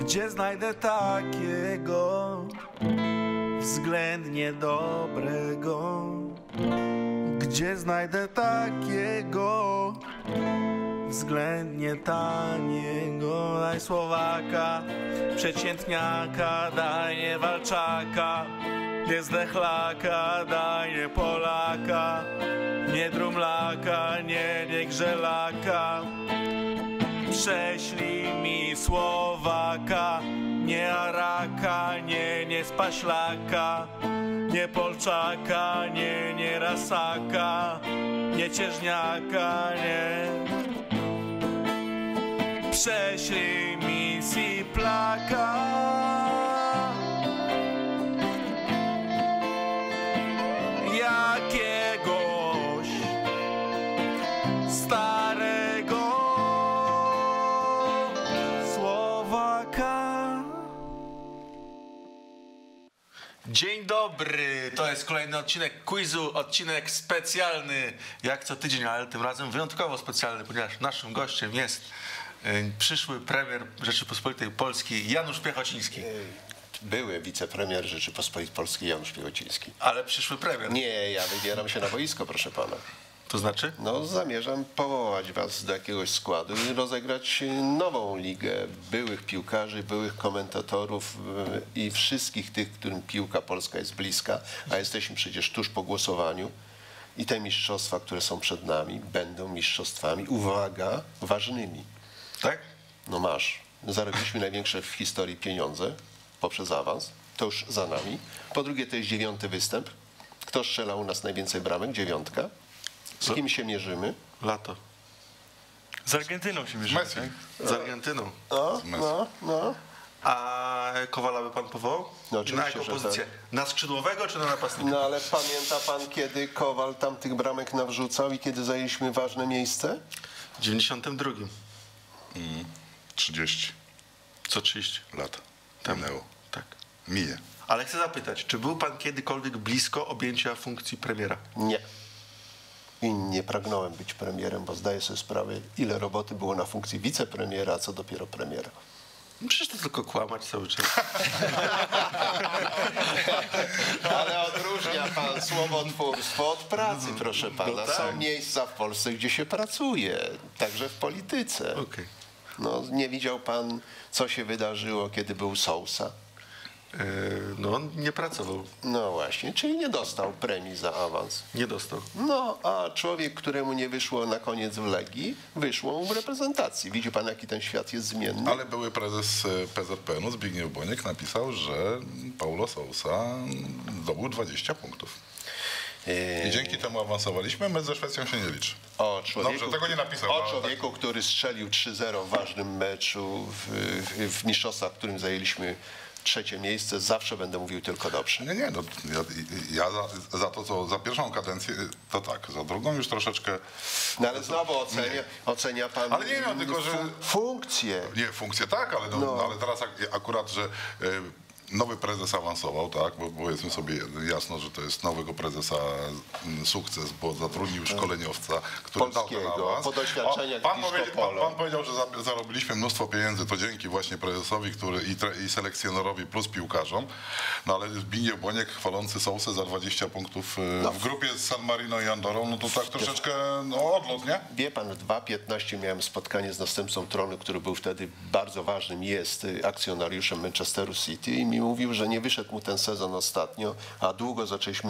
Gdzie znajdę takiego względnie dobrego? Gdzie znajdę takiego względnie taniego? Daj Słowaka, przeciętniaka, daj nie Walczaka, nie Zdechlaka, daj nie Polaka, nie Drumlaka, nie Grzelaka. Prześlij mi Słowaka, nie Araka, nie Spaślaka, nie Polczaka, nie Rasaka, nie Cieżniaka, nie. Prześlij mi Siplaka, jakiegoś starego Słowaka. Dzień dobry, to jest kolejny odcinek quizu, odcinek specjalny, jak co tydzień, ale tym razem wyjątkowo specjalny, ponieważ naszym gościem jest przyszły premier Rzeczypospolitej Polskiej Janusz Piechociński. Były wicepremier Rzeczypospolitej Polskiej Janusz Piechociński. Ale przyszły premier. Nie, ja wybieram się na boisko, proszę pana. To znaczy? No, zamierzam powołać was do jakiegoś składu i rozegrać nową ligę byłych piłkarzy, byłych komentatorów i wszystkich tych, którym piłka polska jest bliska, a jesteśmy przecież tuż po głosowaniu. I te mistrzostwa, które są przed nami, będą mistrzostwami, uwaga, ważnymi. Tak? No masz. Zarobiliśmy największe w historii pieniądze poprzez awans. To już za nami. Po drugie, to jest 9. występ. Kto strzela u nas najwięcej bramek? 9. Z kim się mierzymy? Lato. Z Argentyną się mierzymy. Messi. Z Argentyną. No. A Kowala by pan powołał? No, oczywiście, na jaką że pozycję? tak. Na skrzydłowego czy na napastnika? No ale pamięta pan, kiedy Kowal tam tych bramek nawrzucał i kiedy zajęliśmy ważne miejsce? W 92. 30 Co 30 lat temu. minęło. Tak. Mije. Ale chcę zapytać, czy był pan kiedykolwiek blisko objęcia funkcji premiera? Nie. I nie pragnąłem być premierem, bo zdaję sobie sprawę, ile roboty było na funkcji wicepremiera, a co dopiero premiera. No przecież to tylko kłamać cały czas. Ale odróżnia pan słowotwórstwo od pracy, proszę pana. No tak. Są miejsca w Polsce, gdzie się pracuje, także w polityce. Okej. No, nie widział pan, co się wydarzyło, kiedy był Sousa? No on nie pracował, No właśnie, czyli nie dostał premii za awans. nie dostał. No, a człowiek, któremu nie wyszło na koniec w Legii, wyszło mu w reprezentacji. Widzi pan, jaki ten świat jest zmienny? Ale były prezes PZPN-u Zbigniew Boniek napisał, że Paulo Sousa zdobył 20 punktów. I dzięki temu awansowaliśmy, my ze Szwecją się nie liczy. O człowieku, Dobrze, tego nie napisał. o ale człowieku, który strzelił 3-0 w ważnym meczu w mistrzostwach, w którym zajęliśmy 3. miejsce, zawsze będę mówił tylko dobrze. Nie, no, ja za to, co za pierwszą kadencję, to tak, za drugą już troszeczkę... No ale znowu ocenia pan Ale nie, no, tylko, że... funkcję. Nie, funkcję tak, ale, ale teraz akurat, że nowy prezes awansował, tak, bo powiedzmy sobie jasno, że to jest nowego prezesa sukces, bo zatrudnił szkoleniowca, który dał ten Polskiego, awans. po doświadczeniach Pan Disco powiedział, że zarobiliśmy mnóstwo pieniędzy, to dzięki właśnie prezesowi i selekcjonerowi plus piłkarzom, no ale Zbigniew Boniek chwalący Sousę za 20 punktów w grupie z San Marino i Andorą, no to tak troszeczkę odlot, nie? Wie pan, w 2:15 miałem spotkanie z następcą tronu, który był wtedy bardzo ważnym, jest akcjonariuszem Manchesteru City i mi mówił, że nie wyszedł mu ten sezon ostatnio, a długo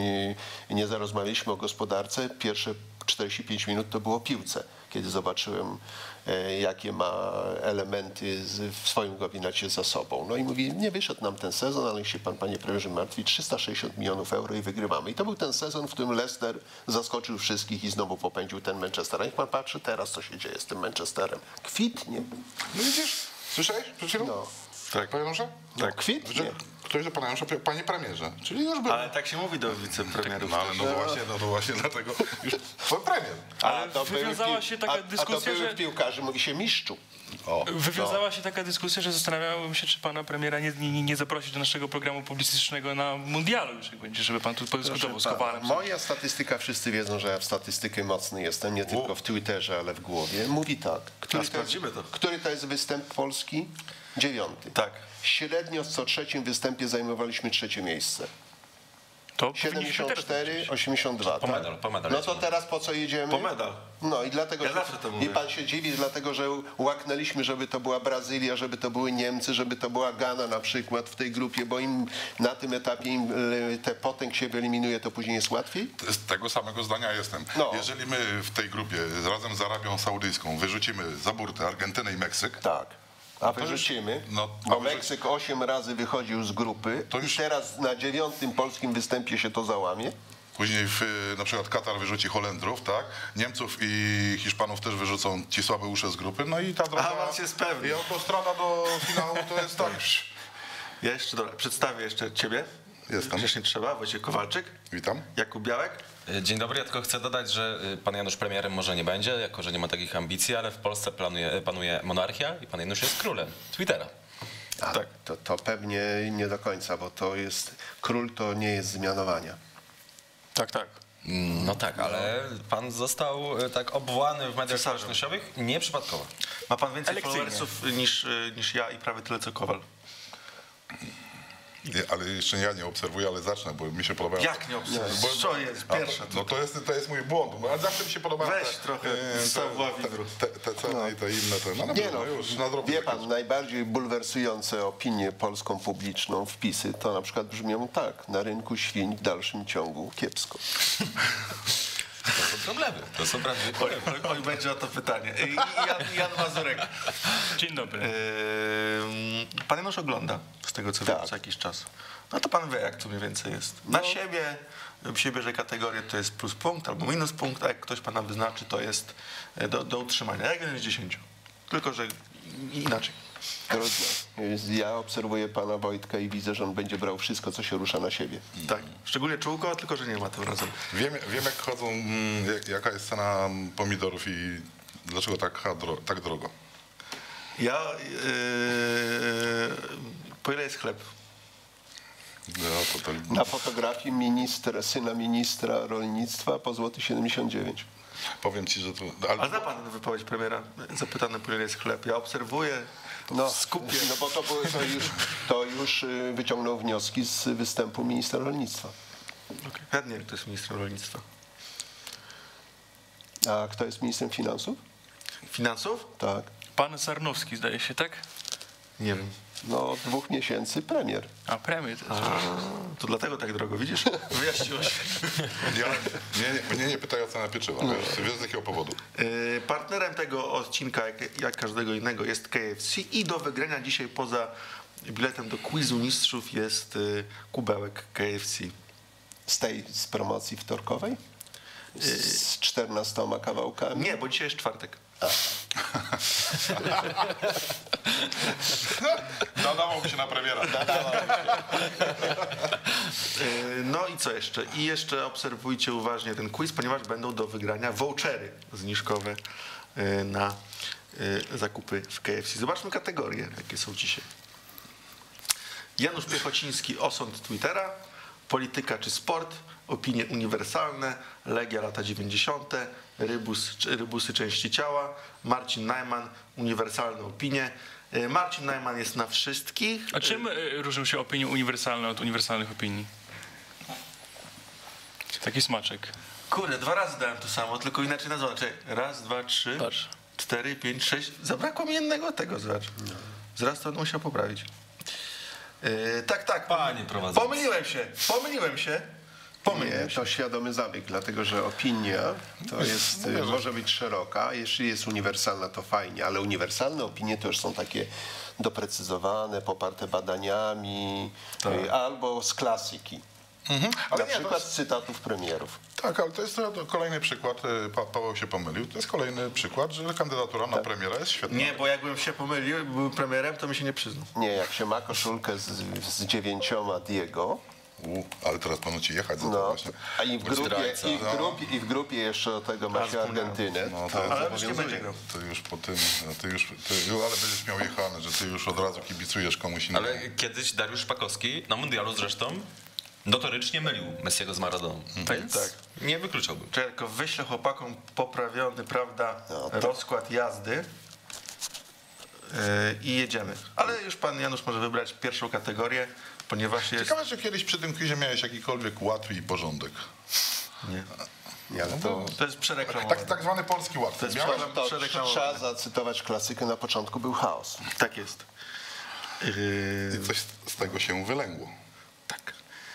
nie rozmawialiśmy o gospodarce. Pierwsze 45 minut to było o piłce, kiedy zobaczyłem, jakie ma elementy w swoim gabinecie za sobą. No i mówi, nie wyszedł nam ten sezon, ale się pan, panie premierze, martwi, 360 milionów euro i wygrywamy. I to był ten sezon, w którym Leicester zaskoczył wszystkich i znowu popędził ten Manchester. A niech pan patrzy teraz, co się dzieje z tym Manchesterem. Kwitnie. No widzisz, słyszałeś przed chwilą? No. Tak. Panie Janusza? Tak. Kwitnie. Ktoś do pana Janusza, panie premierze, czyli już był. Ale tak się mówi do wicepremierów. No ale no to właśnie dlatego już pan premier. Ale wywiązała się taka dyskusja, a do byłych że... piłkarzy mówi się mistrzu. Wywiązała się taka dyskusja, że zastanawiałem się, czy pana premiera nie zaprosić do naszego programu publicystycznego na mundialu już, jak będzie, żeby pan tu podyskutował z Kowalem. Moja statystyka, wszyscy wiedzą, że ja w statystykę mocny jestem, nie tylko w Twitterze, ale w głowie. Mówi tak. sprawdzimy to. Który to jest występ Polski? 9. Tak. Średnio co trzecim występie zajmowaliśmy 3. miejsce. To powinniśmy teraz 74, powiedzieć. 82. Po tak? medal, po medal No to lecimy. teraz po co jedziemy? Po medal. No i dlatego, Ja zawsze to mówię. i pan się dziwi, dlatego że łaknęliśmy, żeby to była Brazylia, żeby to były Niemcy, żeby to była Gana na przykład w tej grupie, bo im na tym etapie im te potęg się wyeliminuje, to później jest łatwiej? Z tego samego zdania jestem. No. Jeżeli my w tej grupie razem z Arabią Saudyjską wyrzucimy za burtę Argentynę i Meksyk, Tak. A wyrzucimy, bo Meksyk 8 razy wychodził z grupy To już- i teraz na 9. polskim występie się to załamie. później na przykład Katar wyrzuci Holendrów, tak? Niemców i Hiszpanów też wyrzucą ci słabe usze z grupy, no i ta droga... Awans jest pewny. I autostrada do finału to jest tak... Ja jeszcze, dobra, przedstawię jeszcze ciebie. Jestem. Przecież nie trzeba. Wojciech Kowalczyk, Witam. Jakub Białek. Dzień dobry, ja tylko chcę dodać, że pan Janusz premierem może nie będzie, jako że nie ma takich ambicji, ale w Polsce panuje monarchia i pan Janusz jest królem Twittera. A Tak. to pewnie nie do końca, bo to jest, król to nie jest zmianowania. Tak, tak. No tak, ale pan został tak obwołany w mediach Cesarzem. społecznościowych nieprzypadkowo. Ma pan więcej Elekcyjnie. followersów niż ja i prawie tyle co Kowal. Ale jeszcze ja nie obserwuję, ale zacznę, bo mi się podobają... Jak nie obserwujesz? Co jest pierwsza? No to jest mój błąd, bo ale zawsze mi się podobają Weź trochę savoir-vivre. te ceny i te inne. No, Nie no, już na drobę. wie pan, najbardziej bulwersujące opinię polską publiczną, wpisy, to na przykład brzmią tak: na rynku świń w dalszym ciągu kiepsko. To są problemy, to są prawdziwe problemy. Oj, będzie o to pytanie. I Jan Mazurek. Dzień dobry. Pan Janusz ogląda, z tego co wiem, Tak. co jakiś czas. No to pan wie, jak to mniej więcej jest. Na siebie się bierze kategorię, to jest plus punkt albo minus punkt, a jak ktoś pana wyznaczy, to jest do utrzymania. Jak 1 z 10. Tylko, że inaczej. Trudno. Ja obserwuję pana Wojtka i widzę, że on będzie brał wszystko, co się rusza na siebie. Tak. Szczególnie czółko, tylko że nie ma tym razem. Wiem jak chodzą, jaka jest cena pomidorów i dlaczego tak drogo. Ja... po ile jest chleb? No, to Na fotografii syna ministra rolnictwa po złoty 79. powiem ci, że to... A zna pan wypowiedź premiera? Zapytany, po ile jest chleb. Ja obserwuję, No, skupię. no bo to już wyciągnął wnioski z występu ministra rolnictwa. Ja nie wiem, kto jest ministrem rolnictwa. A kto jest ministrem finansów? Finansów? Tak. Pan Sarnowski zdaje się, tak? Nie wiem. No, od 2 miesięcy premier. A premier to jest. To dlatego tak drogo, widzisz? Wyjaśniło się. Mnie nie pytaj o cenę pieczywa, wiesz z jakiego powodu. Partnerem tego odcinka, jak każdego innego, jest KFC i do wygrania dzisiaj poza biletem do quizu mistrzów jest kubełek KFC. Z promocji wtorkowej? Z 14 kawałkami? Nie, bo dzisiaj jest czwartek. Nadawał mi się na premiera. No i co jeszcze? I jeszcze obserwujcie uważnie ten quiz, ponieważ będą do wygrania vouchery zniżkowe na zakupy w KFC. Zobaczmy kategorie, jakie są dzisiaj. Janusz Piechociński, osąd Twittera, polityka czy sport, opinie uniwersalne, Legia lata 90., rybusy części ciała, Marcin Najman, uniwersalne opinie. Marcin Najman jest na wszystkich. A czym różnią się opinie uniwersalne od uniwersalnych opinii? Taki smaczek. Kurde, 2 razy dałem to samo, tylko inaczej nazwałem. Czekaj, 1, 2, 3, Patrz. 4, 5, 6. Zabrakło mi jednego tego, zobacz. Zaraz to będę musiał poprawić. Tak. Panie prowadzący. Pomyliłem się. Nie, to świadomy zabieg, dlatego że opinia to jest, może być szeroka, jeśli jest uniwersalna, to fajnie, ale uniwersalne opinie to już są takie doprecyzowane, poparte badaniami, albo z klasyki. Ale Na nie, przykład z cytatów premierów. Tak, ale to jest to kolejny przykład, Paweł się pomylił, to jest kolejny przykład, że kandydatura na premiera jest świetna. Nie, bo jakbym się pomylił, był premierem, to mi się nie przyznał. Nie, jak się ma koszulkę z 9 Diego, Ale teraz panu ci jechać za to no, właśnie. a i w grupie jeszcze do tego ma się Argentynę. No, Ale już nie będzie grał. To już po tym, ale będziesz miał jechane, że ty już od razu kibicujesz komuś innemu. Ale kiedyś Dariusz Szpakowski, na mundialu zresztą, notorycznie mylił Messiego z Maradoną. Więc Tak. nie wykluczałbym. Czekaj, tylko wyślę chłopakom poprawiony, prawda, rozkład jazdy. i jedziemy. Ale już pan Janusz może wybrać pierwszą kategorię, ponieważ jest... Ciekawe, czy kiedyś przy tym quizie miałeś jakikolwiek ład i porządek. Nie, ale to jest przereklamowane. Tak zwany polski ład. To jest Miałeś? To przereklamowane. trzeba zacytować klasykę, na początku był chaos. Tak jest. I coś z tego się wylęgło. Tak.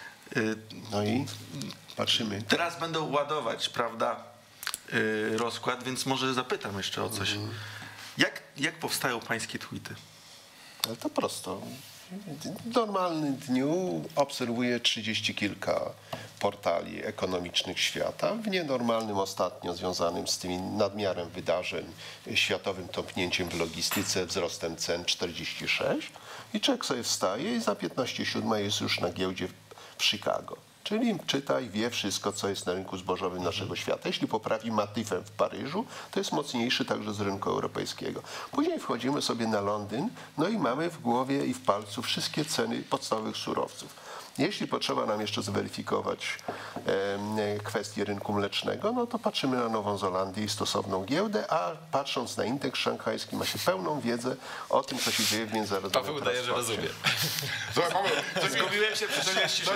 No i patrzymy. Teraz będą ładować, prawda, rozkład, więc może zapytam jeszcze o coś. Jak powstają pańskie tweety? Ale to prosto. W normalnym dniu obserwuję 30 kilka portali ekonomicznych świata. W nienormalnym ostatnio związanym z tym nadmiarem wydarzeń, światowym tąpnięciem w logistyce, wzrostem cen 46. I człowiek sobie wstaje i za 15:07 jest już na giełdzie w Chicago. Czyli czyta i wie wszystko, co jest na rynku zbożowym naszego świata. Jeśli poprawi Matifem w Paryżu, to jest mocniejszy także z rynku europejskiego. Później wchodzimy sobie na Londyn, no i mamy w głowie i w palcu wszystkie ceny podstawowych surowców. Jeśli potrzeba nam jeszcze zweryfikować kwestię rynku mlecznego, no to patrzymy na Nową Zelandię i stosowną giełdę, a patrząc na indeks szanghajski ma się pełną wiedzę o tym, co się dzieje w międzynarodowym Paweł udaje, że transporcie. rozumie. Słuchaj, Paweł, Zgubiłem się przy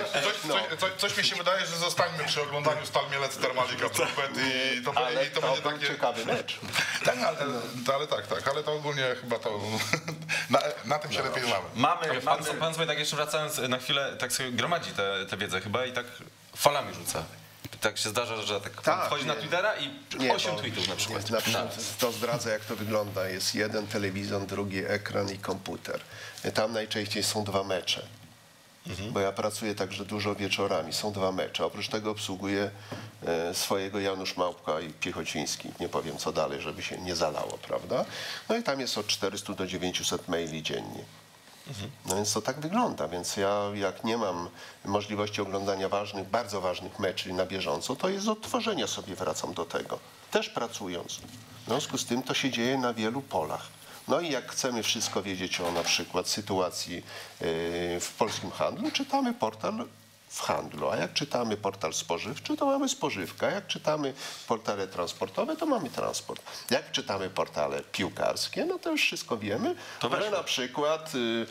coś mi się wydaje, że zostańmy przy oglądaniu Stal Mielec Termalika Trumpet i to Ale to to będzie był takie... ciekawy mecz. Tak, ale to ogólnie chyba to... Na tym się lepiej znamy. Pan sobie tak jeszcze wracając na chwilę, tak sobie gromadzi tę wiedzę chyba i tak falami rzuca. Tak się zdarza, że pan Tak, wchodzi na Twittera i 8 tweetów na przykład. Na przykład to zdradza, jak to wygląda. Jest jeden telewizor, drugi ekran i komputer. Tam najczęściej są 2 mecze. Bo ja pracuję także dużo wieczorami. Są 2 mecze. Oprócz tego obsługuję swojego Janusz Małpka i Piechociński. Nie powiem co dalej, żeby się nie zalało, prawda? No i tam jest od 400 do 900 maili dziennie. No więc to tak wygląda, więc ja jak nie mam możliwości oglądania ważnych, bardzo ważnych meczy na bieżąco, to jest odtworzenia sobie, wracam do tego, też pracując. W związku z tym to się dzieje na wielu polach. No i jak chcemy wszystko wiedzieć o na przykład sytuacji w polskim handlu, czytamy portal w handlu, a jak czytamy portal spożywczy, to mamy spożywkę, a jak czytamy portale transportowe, to mamy transport. Jak czytamy portale piłkarskie, no to już wszystko wiemy, że na przykład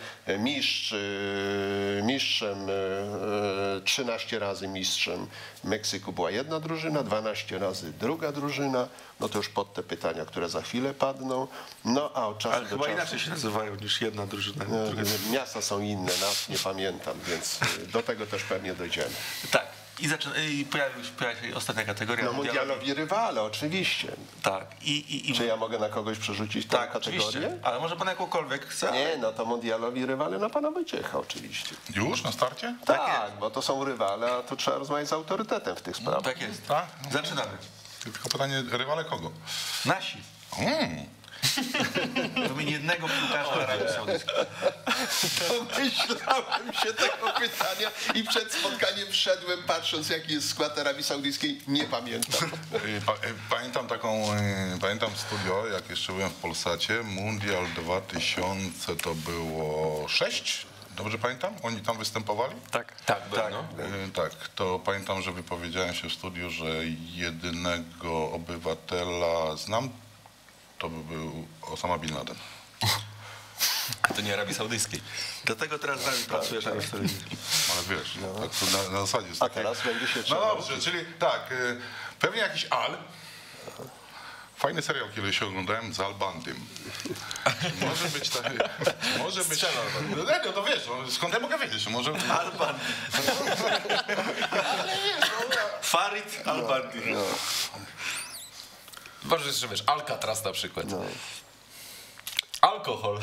mistrzem 13 razy mistrzem Meksyku była jedna drużyna, 12 razy druga drużyna, no to już pod te pytania, które za chwilę padną, no a od czasu Ale do chyba czasu... inaczej się nazywają niż jedna drużyna. Miasta są inne, nazw nie pamiętam, więc do tego też pewnie dojdziemy. Tak. I pojawi się ostatnia kategoria. No mundialowi rywale, oczywiście. Tak. Czy ja mogę na kogoś przerzucić tę Tak, kategorię? oczywiście. Ale może pan jakąkolwiek chce? Nie, no to mundialowi rywale na pana Wojciecha oczywiście. Już na starcie? Tak, bo to są rywale, a tu trzeba rozmawiać z autorytetem w tych sprawach. Tak jest. Tak? Zaczynamy. Tylko pytanie, rywale kogo? Nasi. Wymień jednego piłkarza Arabii Saudyjskiej. Domyślałem się tego pytania i przed spotkaniem wszedłem, patrząc jaki jest skład Arabii Saudyjskiej, nie pamiętam. Pamiętam studio, jak jeszcze byłem w Polsacie, Mundial 2000 to było 6, dobrze pamiętam? Oni tam występowali? Tak. Tak, no. Tak, to pamiętam, że wypowiedziałem się w studiu, że jedynego obywatela znam, to by był Osama Bin Laden. A to nie Arabii Saudyjskiej. Dlatego teraz z nami pracujesz, a nie w telewizji. Ale wiesz, tak to na zasadzie jest A takie... teraz będzie się No trzeba... dobrze, czyli tak, pewnie jakiś Al. Fajny serial, kiedy się oglądałem z Al Bandym. Może być tak... Może być... No to wiesz, skąd ja mogę wiedzieć? Może... Alban. Farid Albandi. Może jeszcze wiesz, Alcatraz na przykład. Alkohol.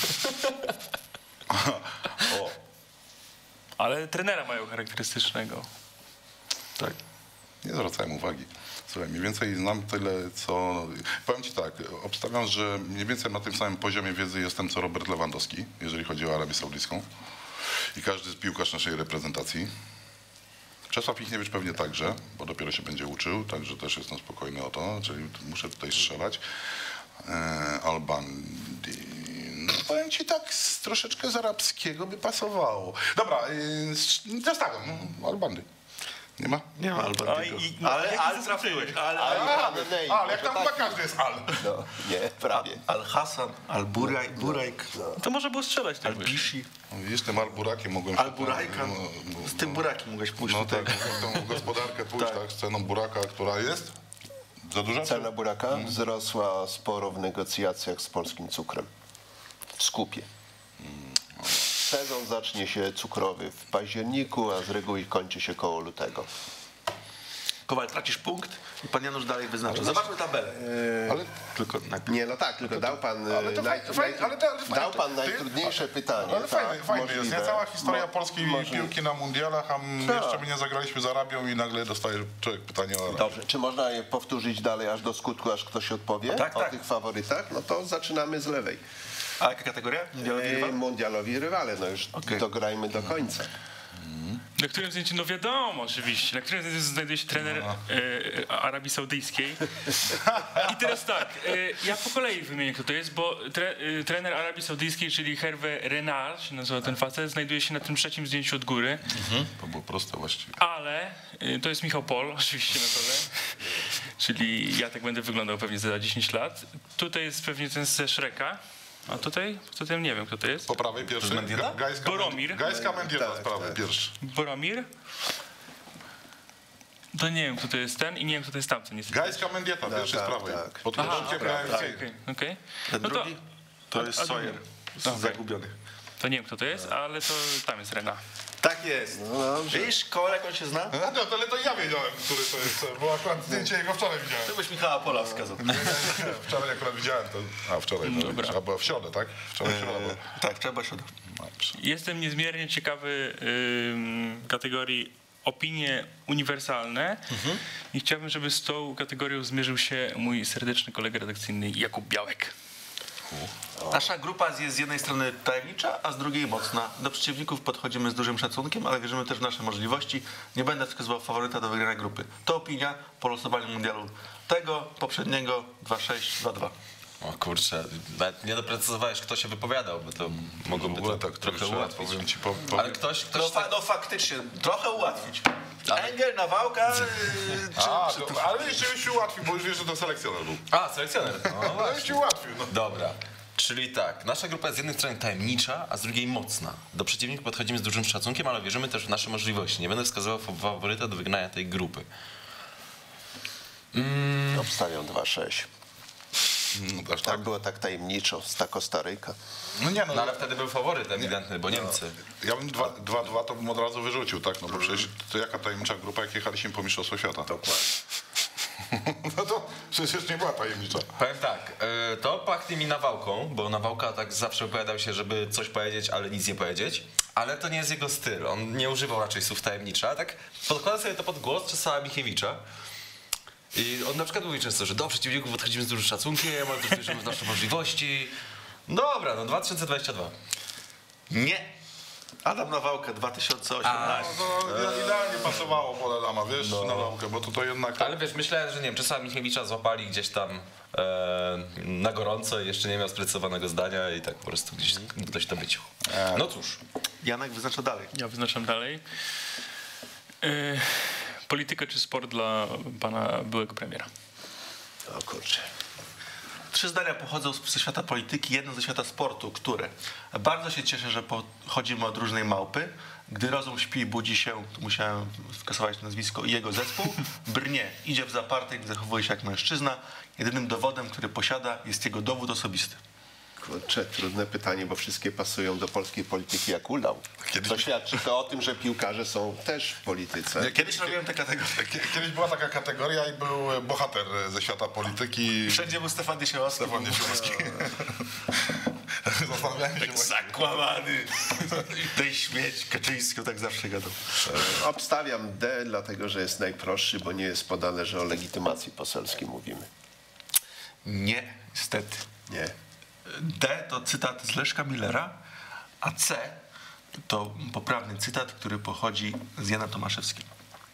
Ale trenera mają charakterystycznego. Tak. Nie zwracałem uwagi. Słuchaj, mniej więcej znam tyle, co... Powiem ci tak, obstawiam, że mniej więcej na tym samym poziomie wiedzy jestem, co Robert Lewandowski, jeżeli chodzi o Arabię Saudyjską. I każdy piłkarz naszej reprezentacji. Czesław Michniewicz pewnie także, bo dopiero się będzie uczył, także też jestem spokojny o to, czyli muszę tutaj strzelać. Albandi. No, powiem ci tak, troszeczkę z arabskiego by pasowało. Dobra, zostawiam, Albandi. Nie ma? Nie ma Albandiego. Ale Al trafiłeś. Ale jak tam chyba każdy jest Al. No, nie, prawie. Al-Hassan, Al-Burajk, To może było strzelać tak wiesz. Al-Bishi. No, widzisz, tym Al-Burakiem mogłem... Al-Burajka. Z tym burakiem mogłeś pójść No tutaj. tak, mogłem tą gospodarkę pójść, tak, z ceną buraka, która jest za duża? Cena buraka wzrosła sporo w negocjacjach z polskim cukrem. W skupie. Sezon zacznie się cukrowy w październiku, a z reguły kończy się koło lutego. Kowal, tracisz punkt i pan Janusz dalej wyznaczył. Zobaczmy tabelę. Ale Tylko Nie, no tak, tylko dał pan, dał pan najtrudniejsze pytanie. Ale tak, fajne jest, nie? możliwe. Cała historia polskiej możliwe. piłki na mundialach, a Tak. jeszcze my nie zagraliśmy z Arabią i nagle dostaje człowiek pytanie o Arabię. Dobrze, czy można je powtórzyć dalej aż do skutku, aż ktoś odpowie Tak, o tak. tych faworytach? No to zaczynamy z lewej. A jaka kategoria? Mundialowi rywale, no już Okej. dograjmy do końca. Na którym zdjęciu, no wiadomo oczywiście, na którym zdjęciu znajduje się trener Arabii Saudyjskiej. I teraz tak, ja po kolei wymienię, kto to jest, bo trener Arabii Saudyjskiej, czyli Hervé Renard, się nazywa ten facet, znajduje się na tym trzecim zdjęciu od góry, To było proste właściwie. ale to jest Michał Pol, oczywiście na dole, czyli ja tak będę wyglądał pewnie za 10 lat. Tutaj jest pewnie ten ze Shreka, a tutaj nie wiem, kto to jest. Po prawej pierwszy? Mendieta? Boromir. Gajska Mendieta Tak, z prawej tak. pierwszy. Boromir. To nie wiem, kto to jest ten i nie wiem, kto to jest tamten. Niestety. Gajska Mendieta pierwszy z tak, prawej. tak. Pod Aha, kierunkiem okej, grającej. okej. Ten No to, drugi? To jest a Sawyer. Okej. Zagubiony. to nie wiem, kto to jest, ale to tam jest Rena. Tak jest. Widzisz, Kowal, jak on się zna? No, ale to ja wiedziałem, który to jest, bo akurat zdjęcie jego wczoraj widziałem. Ty byś Michała Pola wskazał. Nie, wczoraj akurat widziałem to. A wczoraj, Dobra. albo w środę, tak? Wczoraj w środę było. Tak, trzeba się. Jestem niezmiernie ciekawy kategorii opinie uniwersalne i chciałbym, żeby z tą kategorią zmierzył się mój serdeczny kolega redakcyjny Jakub Białek. Nasza grupa jest z jednej strony tajemnicza, a z drugiej mocna. Do przeciwników podchodzimy z dużym szacunkiem, ale wierzymy też w nasze możliwości. Nie będę wskazywał faworyta do wygrania grupy. To opinia po losowaniu mundialu tego, poprzedniego 2-6, 2-2. O kurczę, nawet nie doprecyzowałeś, kto się wypowiadał, bo to mogłoby W ogóle to tak trochę ułatwić. powiem ci, Ale ktoś No faktycznie, trochę ułatwić. Engel, Nawałka, ale jeszcze się ułatwił, bo już wiesz, że to selekcjoner był. A, selekcjoner. No Ale właśnie. już się ułatwił, no. Dobra. Czyli tak, nasza grupa jest z jednej strony tajemnicza, a z drugiej mocna. Do przeciwników podchodzimy z dużym szacunkiem, ale wierzymy też w nasze możliwości. Nie będę wskazywał faworyta do wygrania tej grupy. Obstawiam 2-6. No, aż Tak tak. było tak tajemniczo, z ta Kostaryka. No nie, no, No ale wtedy był faworyt ewidentny, bo Niemcy. ja bym 2-2 to bym od razu wyrzucił, tak? No bo przecież to jaka tajemnicza grupa, jak jechaliśmy po Mistrzostwo Świata. Dokładnie. No to przecież nie była tajemnicza. Powiem tak, to pachnie mi Nawałką, bo Nawałka tak zawsze opowiadał się, żeby coś powiedzieć, ale nic nie powiedzieć. Ale to nie jest jego styl, on nie używał raczej słów tajemnicza, a tak podkłada sobie to pod głos Czesława Michiewicza. I on na przykład mówi często, że do przeciwników podchodzimy z dużym szacunkiem, ale też wierzymy w nasze możliwości. Dobra, no 2022. nie. Adam Nawałka, 2018. No to idealnie pasowało pod Adama, wiesz, na lampkę, bo to jednak... Ale wiesz, myślałem, że nie wiem, Czesława Michiewicza złapali gdzieś tam na gorąco i jeszcze nie miał sprecyzowanego zdania i tak po prostu gdzieś ktoś to wyciął. No cóż. Janek wyznacza dalej. Ja wyznaczam dalej. Polityka czy sport dla pana byłego premiera? O kurczę. 3 zdania pochodzą ze świata polityki, jedno ze świata sportu, które bardzo się cieszę, że pochodzimy od różnej małpy. Gdy rozum śpi i budzi się, to musiałem skasować nazwisko i jego zespół. Brnie, idzie w zaparte i zachowuje się jak mężczyzna. Jedynym dowodem, który posiada, jest jego dowód osobisty. Kurczę, trudne pytanie, bo wszystkie pasują do polskiej polityki jak ulał. To świadczy to o tym, że piłkarze są też w polityce. Kiedyś robiłem tę kategorię. Kiedyś była taka kategoria i był bohater ze świata polityki. Wszędzie był Stefan Niesiałowski. Stefan Niesiałowski. Zastanawiałem się właśnie. Zakłamany. Tej śmieć Kaczyńską tak zawsze gadał. Obstawiam D, dlatego że jest najprostszy, bo nie jest podane, że o legitymacji poselskiej mówimy. Nie, niestety. Nie. D to cytat z Leszka Millera, a C to poprawny cytat, który pochodzi z Jana Tomaszewskiego.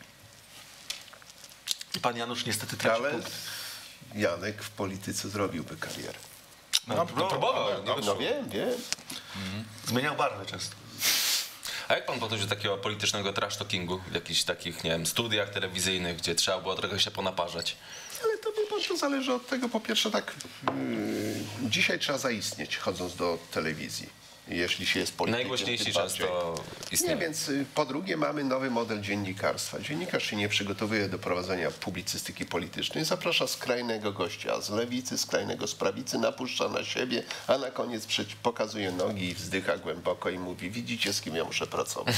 I pan Janusz niestety traci Ale punkt. Janek w polityce zrobiłby karierę. No, Próbował, nie No wiem. zmieniał barwę często. A jak pan podchodzi do takiego politycznego trash talkingu w jakichś takich, nie wiem, studiach telewizyjnych, gdzie trzeba było trochę się ponaparzać? Ale to zależy od tego, po pierwsze tak, dzisiaj trzeba zaistnieć, chodząc do telewizji. Jeśli się jest politykiem. Najgłośniejsi tym często bardziej. istnieją. Nie, więc po drugie mamy nowy model dziennikarstwa. Dziennikarz się nie przygotowuje do prowadzenia publicystyki politycznej, zaprasza skrajnego gościa z lewicy, skrajnego z prawicy, napuszcza na siebie, a na koniec pokazuje nogi i wzdycha głęboko i mówi: widzicie, z kim ja muszę pracować.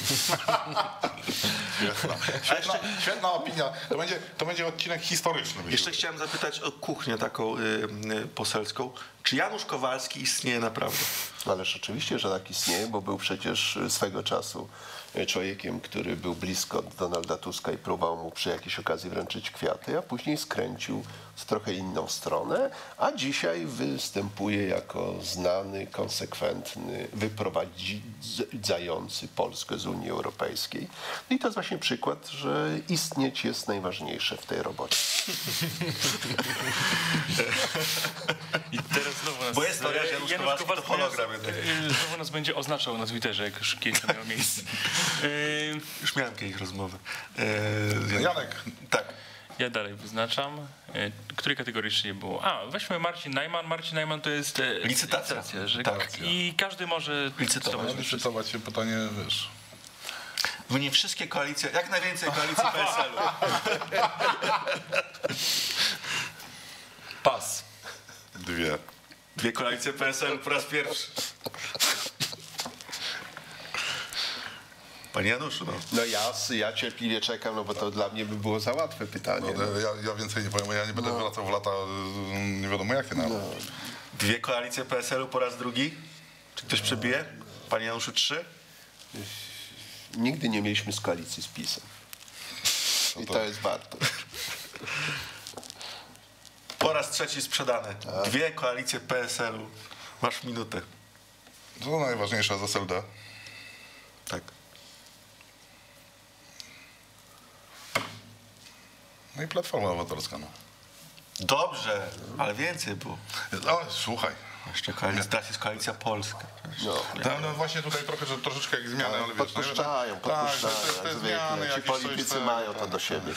Świetna opinia. To będzie odcinek historyczny. Myślę. Jeszcze chciałem zapytać o kuchnię taką poselską. Czy Janusz Kowalski istnieje naprawdę? Ależ oczywiście, że tak istnieje, bo był przecież swego czasu człowiekiem, który był blisko Donalda Tuska i próbował mu przy jakiejś okazji wręczyć kwiaty, a później skręcił w trochę inną stronę, a dzisiaj występuje jako znany, konsekwentny, wyprowadzający Polskę z Unii Europejskiej. I to jest właśnie przykład, że istnieć jest najważniejsze w tej robocie. I teraz znowu nas... Bo jest to, że Janusz Kowalski to hologram jednak. Znowu nas będzie oznaczał na Twitterze, jak już kiedyś to miało miejsce. Już miałem kiedyś rozmowę. Janek. Tak. Ja dalej wyznaczam. Której kategorii jeszcze nie było? Weźmy Marcin Najman. Marcin Najman to jest Licytacja. że Tak. I każdy może Licytować. Licytować się pytanie, wiesz... Nie wszystkie koalicje, jak najwięcej koalicji PSL-u. Pas. Dwie koalicje PSL-u po raz pierwszy. Panie Januszu, no. No ja cierpliwie czekam, no bo to dla mnie by było za łatwe pytanie. No, ja więcej nie powiem, bo ja nie będę wracał w lata nie wiadomo jakie nawet. Dwie koalicje PSL-u po raz drugi? Czy ktoś przebije? Panie Januszu, 3? Nigdy nie mieliśmy z koalicji z PiS-em. I to jest wartość. Po raz trzeci sprzedane. Dwie koalicje PSL-u. Masz minutę. To najważniejsze z SLD. Tak. No i Platforma Obywatelska. No. Dobrze, ale więcej było. O, słuchaj. Jeszcze teraz jest Koalicja Polska. No właśnie tutaj troszeczkę jak zmiany, ale wiesz... Podpuszczają. te zmiany Ci jakieś politycy coś, mają to do siebie.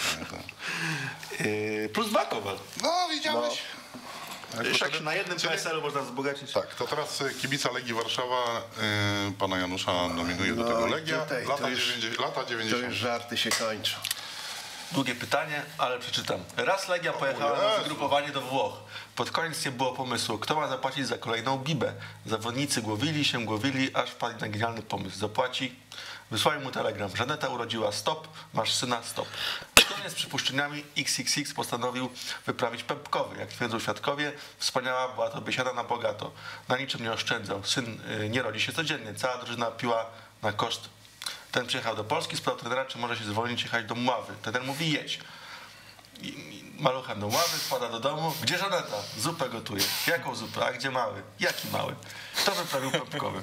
Plus 2 Kowal. No widziałeś? Jeszcze na jednym PSL-u można wzbogacić. Tak, to teraz kibica Legii Warszawa pana Janusza nominuje do tego Legia. tutaj Lata 90. To już żarty się kończą. Długie pytanie, ale przeczytam. Raz Legia pojechała na zgrupowanie do Włoch. Pod koniec nie było pomysłu, kto ma zapłacić za kolejną bibę. Zawodnicy głowili, aż wpadli na genialny pomysł. Zapłaci. Wysłali mu telegram. Żaneta urodziła, stop, masz syna, stop. Zgodnie z przypuszczeniami XXX postanowił wyprawić pępkowy. Jak twierdzą świadkowie, wspaniała była to biesiada na bogato. Na niczym nie oszczędzał. Syn nie rodzi się codziennie. Cała drużyna piła na koszt. Ten przyjechał do Polski, spytał trenera, czy może się zwolnić i jechać do Mławy. Trener mówi: jedź. Maluchem do Mławy, wpada do domu. Gdzie Żaneta? Zupę gotuje. Jaką zupę? A gdzie mały? Jaki mały? Kto wyprawił pępkowy?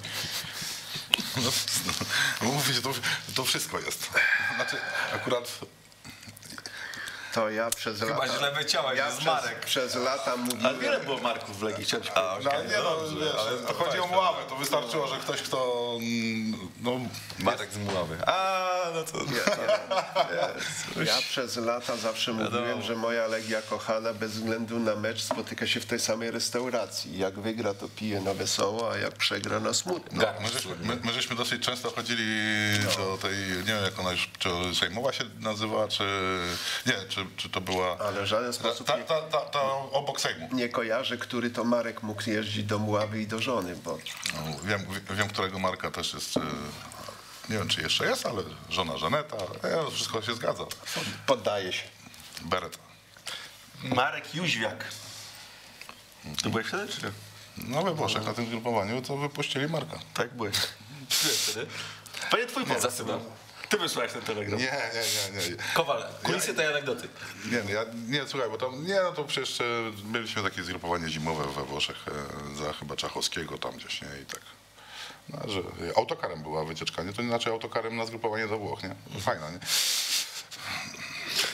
No, mówicie, to wszystko jest. Znaczy, akurat... To ja przez Chyba lata... źle wyciąłeś, Ja z Marek. przez lata Ale mówiłem... wiele było Marków w Legii, chciałem ci powiedzieć. ale to chodzi o Mławę. To wystarczyło, że ktoś, kto... No, Marek z Mławy. No to... Ja przez lata zawsze mówiłem, że moja Legia kochana bez względu na mecz spotyka się w tej samej restauracji. Jak wygra, to pije na wesoło, a jak przegra, na smutno. my żeśmy dosyć często chodzili do tej, nie wiem jak ona już, czy Sejmowa się nazywa, czy... Nie, czy to była... Ale w żaden sposób Ta obok Sejmu. nie kojarzę, który to Marek mógł jeździć do Mławy i do żony, bo... No, wiem, którego Marka też jest... Nie wiem, czy jeszcze jest, ale żona Żaneta. Wszystko się zgadza. Poddaje się. Beret. Marek Jóźwiak. To byłeś wtedy, czy nie? No we Włoszech na tym zgrupowaniu to wypuścili Marka. Tak, byłeś. Byłeś wtedy? Panie, twój pomysł. Zasypam. Ty wysłałeś ten telegram. Nie. Kowal, kulisy tej anegdoty. Nie, słuchaj, bo tam, no to przecież mieliśmy takie zgrupowanie zimowe we Włoszech za chyba Czachowskiego tam gdzieś, nie, i tak. No, że autokarem była wycieczka, nie, to inaczej autokarem na zgrupowanie do Włoch, nie? Fajna, nie?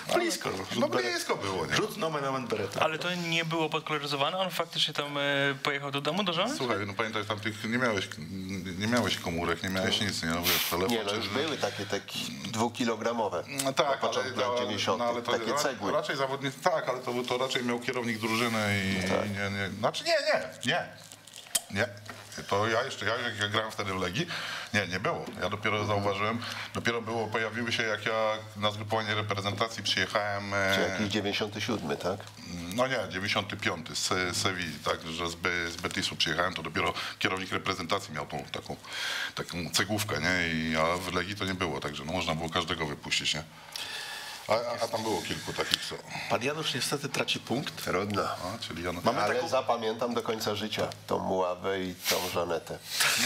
Blisko. No blisko było, nie? Rzut nomen omen bereta. Ale to nie było podkoloryzowane? On faktycznie tam pojechał do domu, do żony? Słuchaj, no pamiętaj, tam tych nie miałeś komórek, nie miałeś nic, nie? No wiesz, telefon, Nie, no już były takie 2-kilogramowe. No tak, na początku lat 90. no, ale to takie cegły. raczej zawodnicy, tak, ale to raczej miał kierownik drużyny i nie. Znaczy nie. To ja jak grałem wtedy w Legii, nie było. Ja dopiero zauważyłem, pojawiły się, jak ja na zgrupowanie reprezentacji przyjechałem. Czy jakiś 97, tak? No nie, 95 z Sewilli, tak, że z Betisu przyjechałem, to dopiero kierownik reprezentacji miał tą taką cegłówkę, nie? A w Legii to nie było, także no, można było każdego wypuścić, nie? A tam było kilku takich, co... Pan Janusz niestety traci punkt. Trudno. Czyli ja... Mamy Ale taką... zapamiętam do końca życia tą Muławę i tą Żanetę.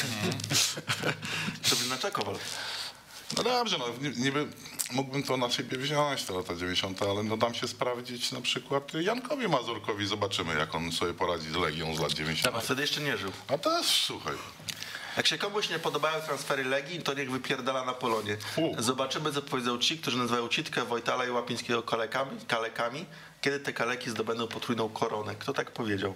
Żeby znaczy Kowal. No dobrze, no niby mógłbym to na siebie wziąć, te lata 90, ale no dam się sprawdzić na przykład Jankowi Mazurkowi, zobaczymy, jak on sobie poradzi z Legią z lat 90. A wtedy jeszcze nie żył. A teraz słuchaj, Jak się komuś nie podobają transfery Legii, to niech wypierdala na Polonie. Zobaczymy, co powiedzą ci, którzy nazywają Citkę, Wojtala i Łapińskiego kalekami, kiedy te kaleki zdobędą potrójną koronę. Kto tak powiedział?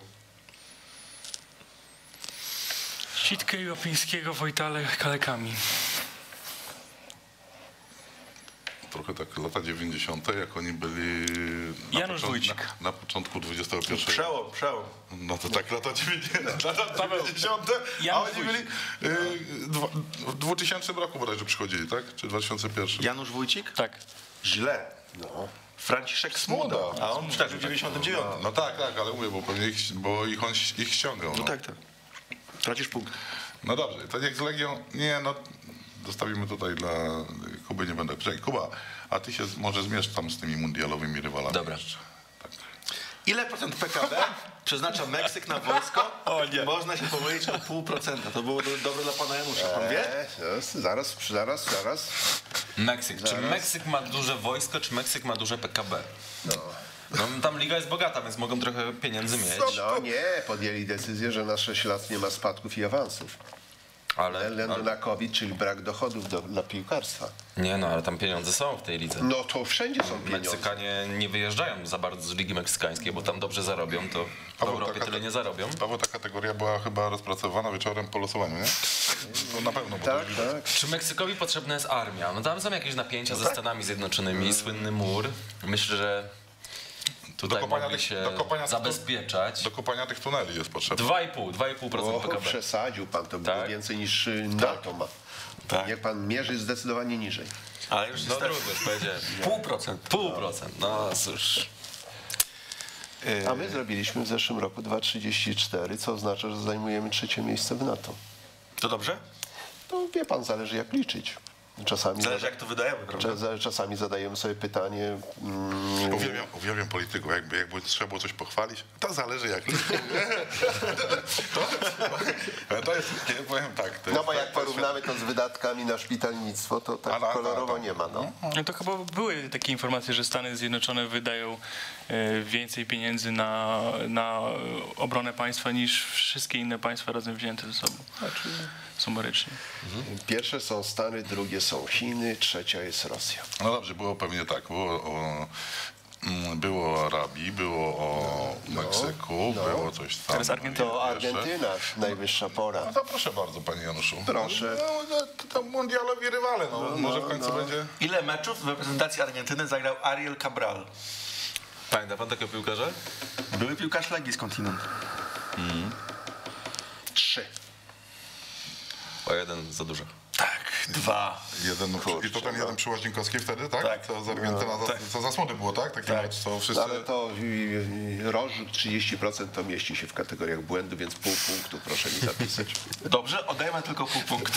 Sitkę i Łapińskiego, Wojtale kalekami. trochę tak lata 90., jak oni byli Janusz Wójcik. na początku XXI. Przełom. No to tak lata 90., Paweł, a Janusz oni byli w 2000 roku bodajże przychodzili, tak? Czy 2001? Janusz Wójcik? Tak. Źle. No. Franciszek Smuda. A on też w 99. No tak, ale mówię, bo pewnie ich ściągał. No tak. Tracisz punkt. No dobrze, to jak z Legią, nie no, zostawimy tutaj dla Kuby, nie będę. Czekaj, Kuba, a ty się może zmierz tam z tymi mundialowymi rywalami. Dobra. Jeszcze. Tak. Ile procent PKB przeznacza Meksyk na wojsko? O nie. Można się pomylić o 0,5%. To było dobre dla pana Janusza, pan wie? Zaraz. Meksyk. Czy Meksyk ma duże wojsko, czy Meksyk ma duże PKB? No tam liga jest bogata, więc mogą trochę pieniędzy mieć. No nie, podjęli decyzję, że na 6 lat nie ma spadków i awansów. Ze względu na COVID, czyli brak dochodów dla piłkarstwa. Nie no, ale tam pieniądze są w tej lidze. No to wszędzie są pieniądze. Meksykanie nie wyjeżdżają za bardzo z Ligi Meksykańskiej, bo tam dobrze zarobią, to w Europie tyle nie zarobią. Paweł, ta kategoria była chyba rozpracowana wieczorem po losowaniu, nie? To na pewno. Bo Tak, to tak. Czy Meksykowi potrzebna jest armia? No tam są jakieś napięcia ze Stanami Zjednoczonymi, słynny mur. Myślę, że tutaj mogli się zabezpieczać. Do kopania tych tuneli jest potrzebne. 2,5% PKB. Przesadził pan, to było Tak? więcej niż NATO ma. Tak. Niech pan mierzy zdecydowanie niżej. Ale już No niestety trudno, już powiedziałem. 0,5%. 0,5%, no cóż. A my zrobiliśmy w zeszłym roku 2,34, co oznacza, że zajmujemy 3. miejsce w NATO. To dobrze? To wie pan, zależy jak liczyć. Czasami, Zależy jak to wydajemy, prawda? czasami zadajemy sobie pytanie, Uwielbiam polityków, jakby trzeba było coś pochwalić, to zależy jak to jest, ja powiem tak. To no jest, bo jak porównamy to z wydatkami na szpitalnictwo, to tak kolorowo nie ma. No. No to chyba były takie informacje, że Stany Zjednoczone wydają więcej pieniędzy na obronę państwa niż wszystkie inne państwa razem wzięte ze sobą. Sumarycznie. Pierwsze są Stany, drugie są Chiny, trzecia jest Rosja. No dobrze, było pewnie tak, było o Arabii, było o Meksyku, było coś tam. Teraz Argentyna. To Argentyna, najwyższa pora. No to proszę bardzo, panie Januszu. Proszę. No, to mundialowi rywale, może w końcu będzie... Ile meczów w reprezentacji Argentyny zagrał Ariel Cabral? Pamięta pan takiego piłkarza? Były piłkarz Legii skądinąd. 3. O jeden za dużo. Tak, 2. I to ten jeden przy Łazienkowskiej wtedy, tak? Tak. Co z Argentyna, co za słody było, tak? Taki mecz, co wszyscy... Ale to rozrzut 30% to mieści się w kategoriach błędu, więc pół punktu proszę mi zapisać. Dobrze, oddajemy tylko pół punktu.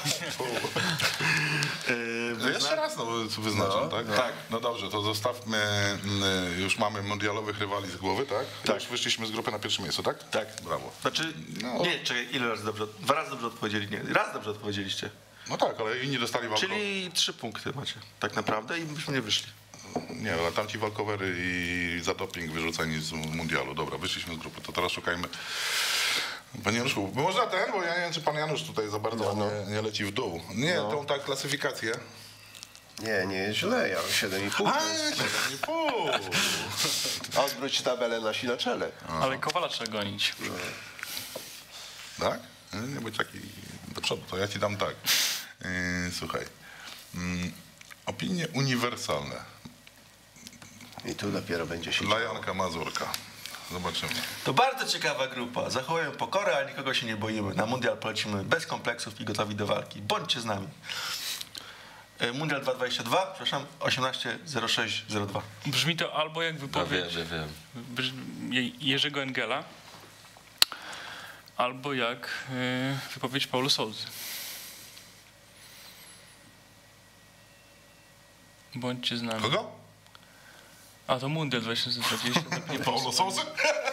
Jeszcze raz wyznaczam, tak? Tak. No dobrze, to zostawmy, już mamy mundialowych rywali z głowy, tak? Tak. Już wyszliśmy z grupy na pierwsze miejsce, tak? Tak. Brawo. Znaczy, nie, czekaj, ile razy dobrze? 2 razy dobrze odpowiedzieli, nie. Raz dobrze odpowiedzieliście. No tak, ale inni dostali walkowery. Czyli 3 punkty macie, tak naprawdę, i byśmy nie wyszli. Nie, ale tamci walkowery i za doping wyrzuceni z mundialu. Dobra, wyszliśmy z grupy, to teraz szukajmy. Panie Januszu, można bo ja nie wiem, czy pan Janusz tutaj za bardzo nie leci w dół. Nie, tą tak klasyfikację. Nie jest źle, ja mam 7,5. A, 7,5. Odwróć tabelę nasi na czele. Ale Kowala trzeba gonić. Tak? Nie bądź taki do przodu, to ja ci dam tak. Słuchaj. Opinie uniwersalne. I tu dopiero będzie się Dla Janka Mazurka. Zobaczymy. To bardzo ciekawa grupa. Zachowujemy pokorę, ale nikogo się nie boimy. Na mundial polecimy bez kompleksów i gotowi do walki. Bądźcie z nami. Mundial 222, przepraszam, 18.06.02. Brzmi to albo jak wypowiedź Wiem. Jerzego Engela, albo jak wypowiedź Paulo Sousy. Bądźcie z nami. Kogo? A to Mundial 2020. Nie Paulo Sousy?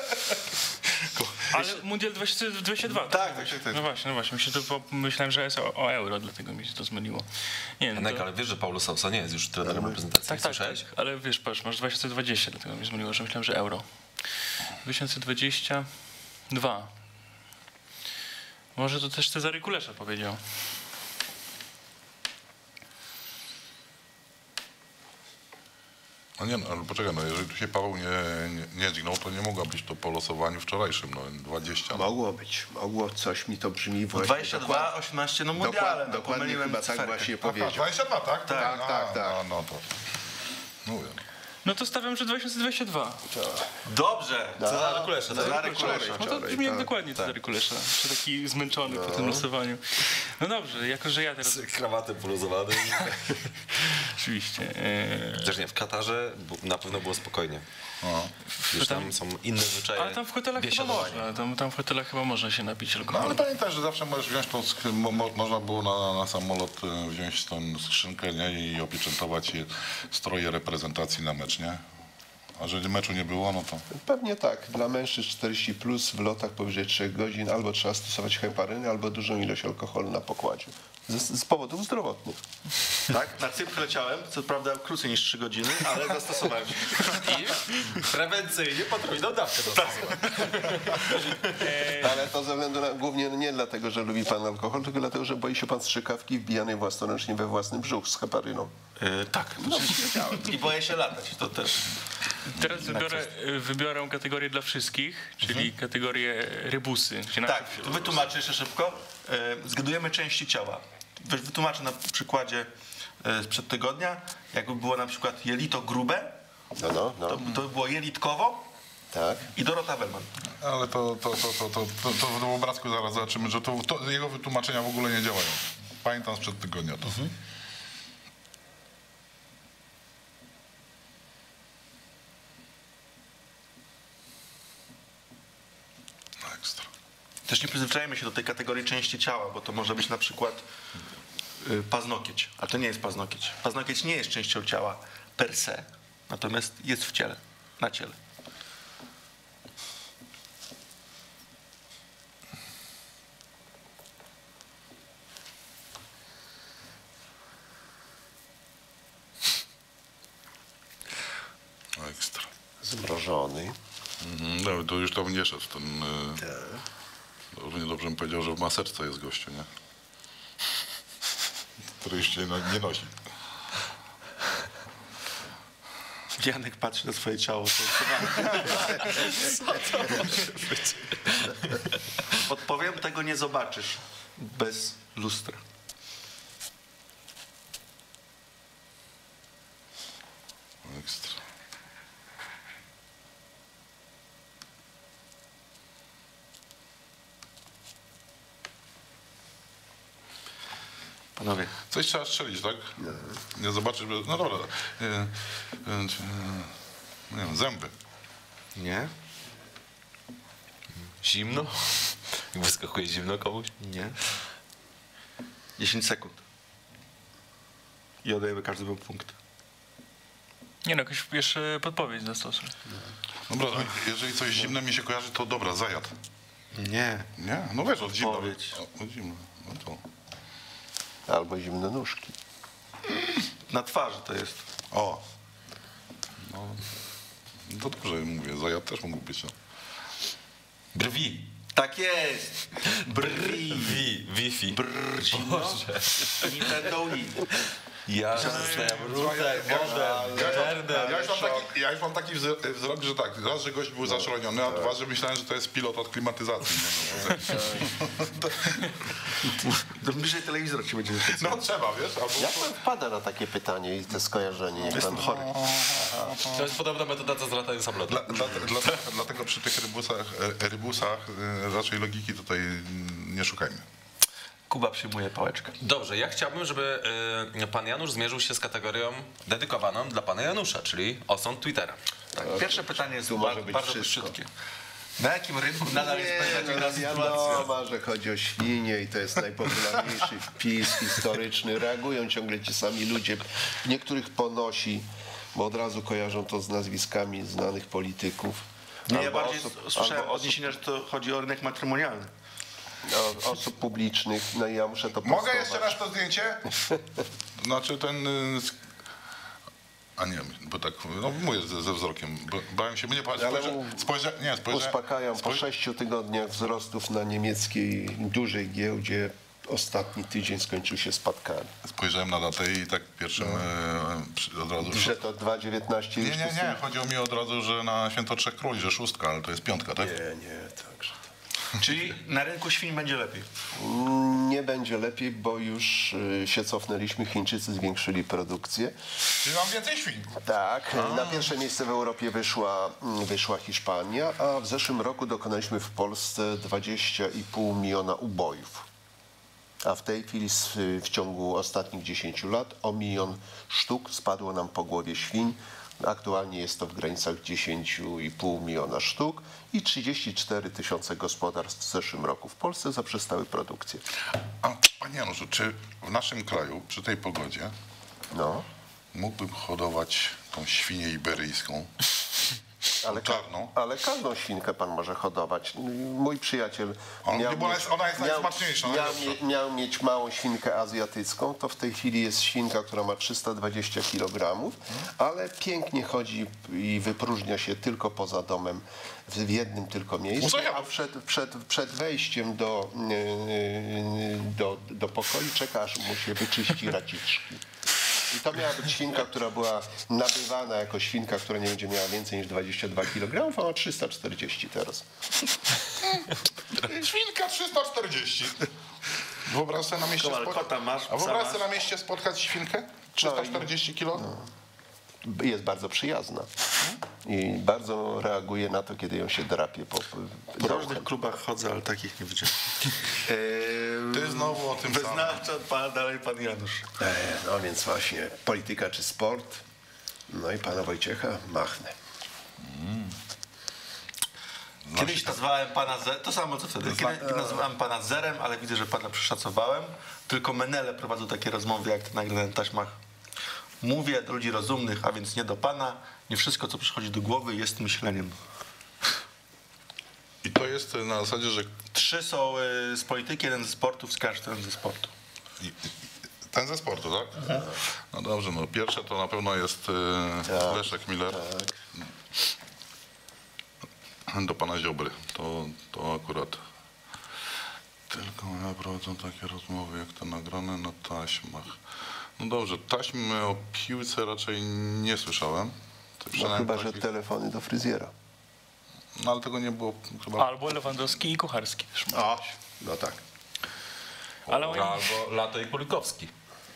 Ale Mundial 2022. Tak. No właśnie. Myślałem, że jest o Euro, dlatego mi się to zmyliło. Nie, no Janek, to... ale wiesz, że Paulo Sousa nie jest już trenerem reprezentacji. Tak, Słyszałeś? ale wiesz, patrz, masz 2020, dlatego mi zmyliło, że myślałem, że Euro. 2022. Może to też Cezary Kulesza powiedział. No nie, no, ale poczekaj, no jeżeli tu się Paweł nie dźgnął, to nie mogła być to po losowaniu wczorajszym, no 20. No. Mogło być. Mogło, coś mi to brzmi właśnie. 22, 18, no mundiale. No, Dokładnie pomyliłem chyba tak cyferkę. właśnie Aha, powiedział. 22, tak? Tak. No to. Mówię. No to stawiam, że 2022. Dobrze. Cezary Kulesza, tak? Cezary Kulesza. No to brzmi jak dokładnie Cezary Kulesza. Jeszcze taki zmęczony po tym losowaniu. No dobrze, jako że ja teraz... Z krawatem poluzowanym. Oczywiście. Chociaż nie, w Katarze na pewno było spokojnie. Już tam są inne zwyczaje. Ale tam w hotelach chyba biesiadowania. można. Tam w hotelach chyba można się napić No alkoholu. ale pamiętaj, że zawsze możesz wziąć tą, można było na samolot wziąć tą skrzynkę, nie, i opieczętować stroje reprezentacji na mecz, nie? A jeżeli meczu nie było, no to... Pewnie tak. Dla mężczyzn 40 plus w lotach powyżej 3 godzin albo trzeba stosować heparyny, albo dużą ilość alkoholu na pokładzie. Z powodów zdrowotnych. Tak, na Cypr leciałem, co prawda krócej niż 3 godziny, ale zastosowałem się. I prewencyjnie potrójną dawkę dostosowałem. Ale to ze względu na, głównie nie dlatego, że lubi pan alkohol, tylko dlatego, że boi się pan strzykawki wbijanej własnoręcznie we własny brzuch z heparyną. Tak, i boję się latać, to też. Teraz wybiorę kategorię dla wszystkich, czyli kategorię rybusy. Tak, to wytłumaczę jeszcze szybko. Zgadujemy części ciała. Wytłumaczę na przykładzie sprzed tygodnia. Jakby było na przykład jelito grube, No. to by było jelitkowo Tak. i Dorota Wellman. Ale to w obrazku zaraz zobaczymy, że jego wytłumaczenia w ogóle nie działają. Pamiętam sprzed tygodnia to. Ekstra. Też nie przyzwyczajemy się do tej kategorii części ciała, bo to może być na przykład paznokieć, a to nie jest paznokieć. Paznokieć nie jest częścią ciała per se, natomiast jest w ciele, na ciele. Ekstra. Zmrożony. No, to już tam nie szedł ten... Równie dobrze bym powiedział, że w maseczce jest gościu, nie? Który już się nie nosi. Janek patrzy na swoje ciało. Podpowiem, tego nie zobaczysz bez lustra. Ekstra. Panowie, Coś trzeba strzelić, tak? Nie zobaczysz, no dobra. Nie wiem, zęby. nie, Zimno? Wyskakuje zimno komuś? nie. 10 sekund. I oddajemy każdemu punkt. Nie no, jakaś jeszcze podpowiedź zastosuj. Dobra, jeżeli coś zimne mi się kojarzy, to dobra, zajad. Nie. Nie? No wiesz, od zimna. Odpowiedź. Od zimna. No to... Albo zimne nóżki. Na twarzy to jest. O! No to dobrze mówię, zajad też mógł być. No. Brwi. Tak jest! Brwi. Wi-Fi. Brr, zimno. Nintendo Wii. Ja zostałem Rutek, Modem, Ja już mam taki wzrok, że tak, raz, że gość był zaszaleniony, a dwa, że myślałem, że to jest pilot od klimatyzacji. To bliżej telewizor ci będzie wyszedł. No trzeba, wiesz? Albo... Jak pan wpada na takie pytanie i te skojarzenie? Niech pan... chory. to jest podobna metoda co z lataniem samolotu. Dlatego przy tych rybusach raczej logiki tutaj nie szukajmy. Kuba przyjmuje pałeczkę. Dobrze, ja chciałbym, żeby pan Janusz zmierzył się z kategorią dedykowaną dla pana Janusza, czyli osąd Twittera. Tak, pierwsze pytanie jest Tu może być bardzo wszystko. szybkie. Na jakim rynku nadal jest beznadziejna sytuacja? Wiadomo, że chodzi o świnie i to jest najpopularniejszy wpis historyczny. Reagują ciągle ci sami ludzie. Niektórych ponosi, bo od razu kojarzą to z nazwiskami znanych polityków. Nie, ja Albo bardziej słyszałem odniesienia, że to chodzi o rynek matrymonialny. osób publicznych. No i ja muszę to Mogę prostować. jeszcze raz to zdjęcie? Znaczy ten... A nie, bo tak, no mówię ze wzrokiem, bałem się, nie spojrzałem... Uspokajam, po 6 tygodniach wzrostów na niemieckiej dużej giełdzie ostatni tydzień skończył się spadkami. Spojrzałem na datę i tak pierwszym od razu... Że to 2,19 już Nie, chodziło mi od razu, że na Święto Trzech Króli, że 6, ale to jest 5, tak? Nie, także... Czyli na rynku świń będzie lepiej. Nie będzie lepiej, bo już się cofnęliśmy. Chińczycy zwiększyli produkcję. Czyli mam więcej świń. Tak, na pierwsze miejsce w Europie wyszła Hiszpania, a w zeszłym roku dokonaliśmy w Polsce 20,5 miliona ubojów. A w tej chwili w ciągu ostatnich 10 lat o 1 milion sztuk spadło nam po głowie świń. Aktualnie jest to w granicach 10,5 miliona sztuk i 34 tysiące gospodarstw w zeszłym roku w Polsce zaprzestały produkcję. A panie Januszu, czy w naszym kraju przy tej pogodzie No, mógłbym hodować tą świnię iberyjską? Czarną? ale każdą świnkę pan może hodować. Mój przyjaciel Ona jest najsmaczniejsza, najlepsza. miał mieć małą świnkę azjatycką, to w tej chwili jest świnka, która ma 320 kg, ale pięknie chodzi i wypróżnia się tylko poza domem w jednym tylko miejscu, a przed wejściem do pokoju czeka, aż mu się wyczyści raciczki. I to miała być świnka, która była nabywana jako świnka, która nie będzie miała więcej niż 22 kg, a ma 340 teraz. Świnka 340. Wyobraź sobie na mieście Kota masz, A wyobraź sobie na mieście spotkać świnkę? 340 kg? Jest bardzo przyjazna i bardzo reaguje na to, kiedy ją się drapie po W różnych klubach chodzę, ale takich nie widziałem. Ty znowu o tym samym. Wyznawca pan, dalej pan Janusz. No więc właśnie, polityka czy sport? No i pana Wojciecha machnę. Kiedyś nazwałem pana to samo co wtedy. Kiedyś nazwałem pana zerem, ale widzę, że pana przeszacowałem. Tylko menele prowadzą takie rozmowy, jak te nagrane na taśmach. Mówię do ludzi rozumnych, a więc nie do pana. Nie wszystko, co przychodzi do głowy, jest myśleniem. I to jest na zasadzie, że 3 są z polityki, 1 ze sportu, wskaż ten ze sportu. ten ze sportu, tak? No dobrze, no pierwsze to na pewno jest Leszek Miller. Do pana Ziobry. To akurat tylko ja prowadzę takie rozmowy, jak te nagrane na taśmach. No dobrze, taśmy o piłce raczej nie słyszałem. No chyba, że telefony do fryzjera. No ale tego nie było chyba. Albo Lewandowski i Kucharski. Też. No tak. Ale oni... Albo Lato i Kulikowski.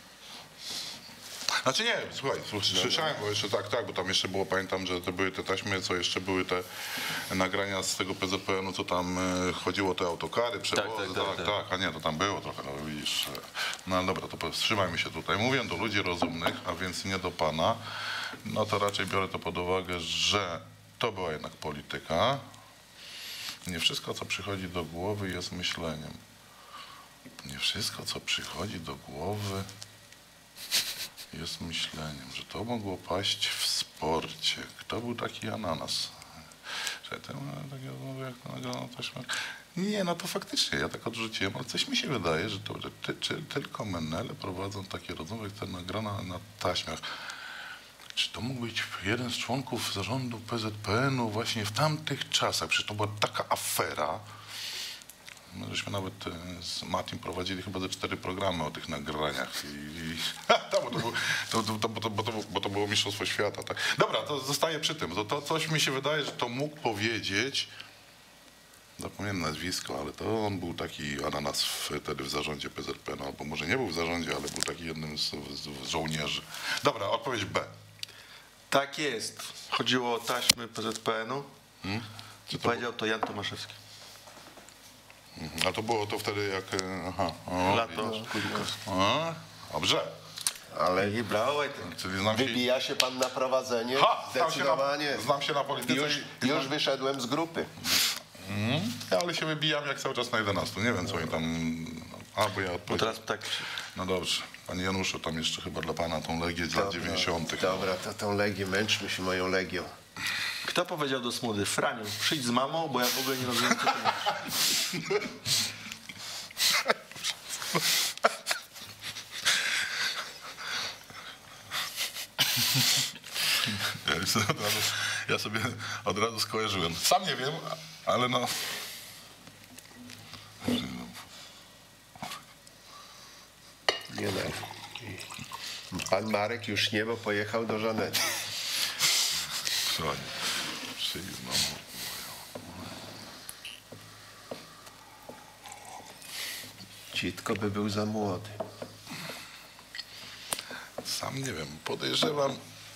Znaczy nie, słuchaj, słyszałem, bo jeszcze tak, bo tam jeszcze było, pamiętam, że to były te taśmy, co jeszcze były te nagrania z tego PZPN-u, co tam chodziło o te autokary, przewozy, tak, a nie, to tam było trochę, no widzisz. No ale dobra, to powstrzymajmy się tutaj. Mówię do ludzi rozumnych, a więc nie do pana, no to raczej biorę to pod uwagę, że to była jednak polityka. Nie wszystko, co przychodzi do głowy, jest myśleniem. Nie wszystko, co przychodzi do głowy, jest myśleniem, że to mogło paść w sporcie. Kto był taki ananas? Takie rozmowy jak to nagrano taśmę. Nie, no to faktycznie, ja tak odrzuciłem, ale coś mi się wydaje, że to tylko menele prowadzą takie rozmowy, jak te nagrane na taśmach. Czy to mógł być jeden z członków zarządu PZPN-u właśnie w tamtych czasach? Przecież to była taka afera. My żeśmy nawet z Matim prowadzili chyba ze 4 programy o tych nagraniach. Bo to było Mistrzostwo Świata. Tak. Dobra, to zostaję przy tym. To coś mi się wydaje, że to mógł powiedzieć, zapomniałem nazwisko, ale to on był taki ananas wtedy w zarządzie PZP, no albo może nie był w zarządzie, ale był taki jednym z żołnierzy. Dobra, odpowiedź B. Tak jest. Chodziło o taśmy PZPN-u i powiedział to Jan Tomaszewski. A to było to wtedy jak... Lato. Dobrze. Ale I brawo, Czyli znam się, wybija się pan na prowadzenie? Zdecydowanie. znam się na polityce. Już wyszedłem z grupy. Ale się wybijam jak cały czas na 11. Nie wiem, co oni tam... Albo ja Bo odpowiedziałem. teraz tak... No dobrze. Panie Januszu, tam jeszcze chyba dla pana tą Legię z lat 90. Dobra, to tą Legię, męczmy się moją Legią. Kto powiedział do Smudy? Franiu, przyjdź z mamą, bo ja w ogóle nie rozumiem, co ty mówisz. Ja sobie od razu skojarzyłem. Sam nie wiem, ale no... Nie no. Pan Marek już nie, bo pojechał do Żanety. Słuchaj, przyjdź z mamą. Citko by był za młody. Sam nie wiem, podejrzewam.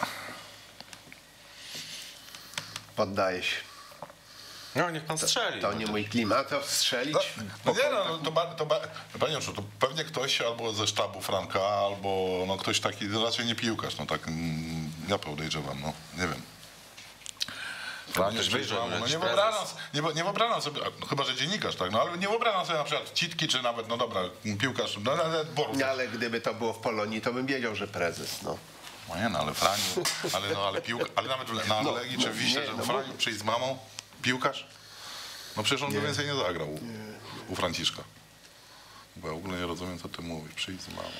Poddaję się. No, niech pan strzeli. To nie mój klimat, to strzelić. No nie no, panie Januszu, to pewnie ktoś albo ze sztabu Franka, albo no ktoś taki, raczej nie piłkarz, no tak, ja podejrzewam, no, nie wiem. Franiu, też wyjrzał, no jakiś nie wyobrażam sobie, no, chyba że dziennikarz, tak, no ale nie wyobrażam sobie na przykład Citki, czy nawet, no dobra, piłkarz, no nawet Borów. Ale gdyby to było w Polonii, to bym wiedział, że prezes, no. No nie no, ale Franiu, ale piłkarz, ale nawet na Legii czy w Wiśle, nie, że no Franiu przyjść z mamą, piłkarz? No przecież on by więcej nie zagrał u Franciszka. Bo ja w ogóle nie rozumiem, co ty mówisz, przyjdź z mamą.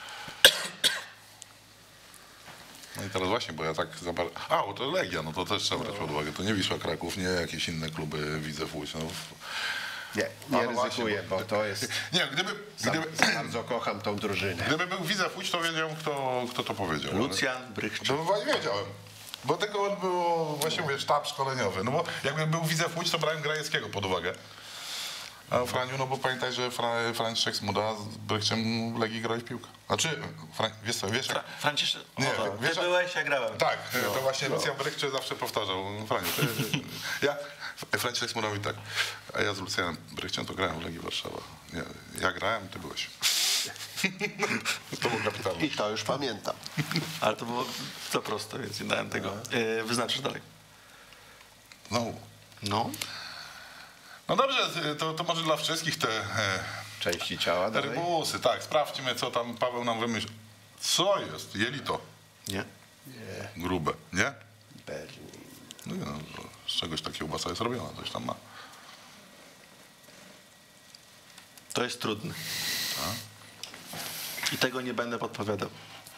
No i teraz właśnie, bo ja tak za bardzo... bo to Legia, no to też trzeba brać pod uwagę. To nie Wisła Kraków, nie jakieś inne kluby Widzew Łódź. No. Nie No ryzykuję, właśnie, bo to jest... Nie, Za bardzo kocham tą drużynę. gdyby był Widzew Łódź, to wiedziałem, kto to powiedział. Lucjan Brychczyk. To chyba nie wiedziałem. Bo tego było, właśnie mówię, sztab szkoleniowy. No bo jakby był Widzew Łódź, to brałem Grajeckiego pod uwagę. A Franiu, no bo pamiętaj, że Franciszek Smuda z Brychczem w Legii grali w piłkę. Znaczy, wiesz co, wiesz jak... Franciszek, Nie, ty wiesz, byłeś, ja grałem. Tak, to właśnie Lucjan Brychcze zawsze powtarzał. Franiu, Franciszek Smuda mówi tak, a ja z Lucjanem Brychczem to grałem w Legii Warszawa. Nie, ja grałem, ty byłeś. To był kapitalny. I to już pamiętam. Ale to było za proste, więc nie dałem tego. Wyznaczysz dalej. Znowu. No. No dobrze, to może dla wszystkich te Części ciała dalej. rybusy. Tak, sprawdźmy, co tam Paweł nam wymyślił. Co jest? Jelito. Nie? Grube, nie? Berlin. No nie, no, z czegoś ta kiełbasa jest robiona, coś tam ma. To jest trudne. I tego nie będę podpowiadał.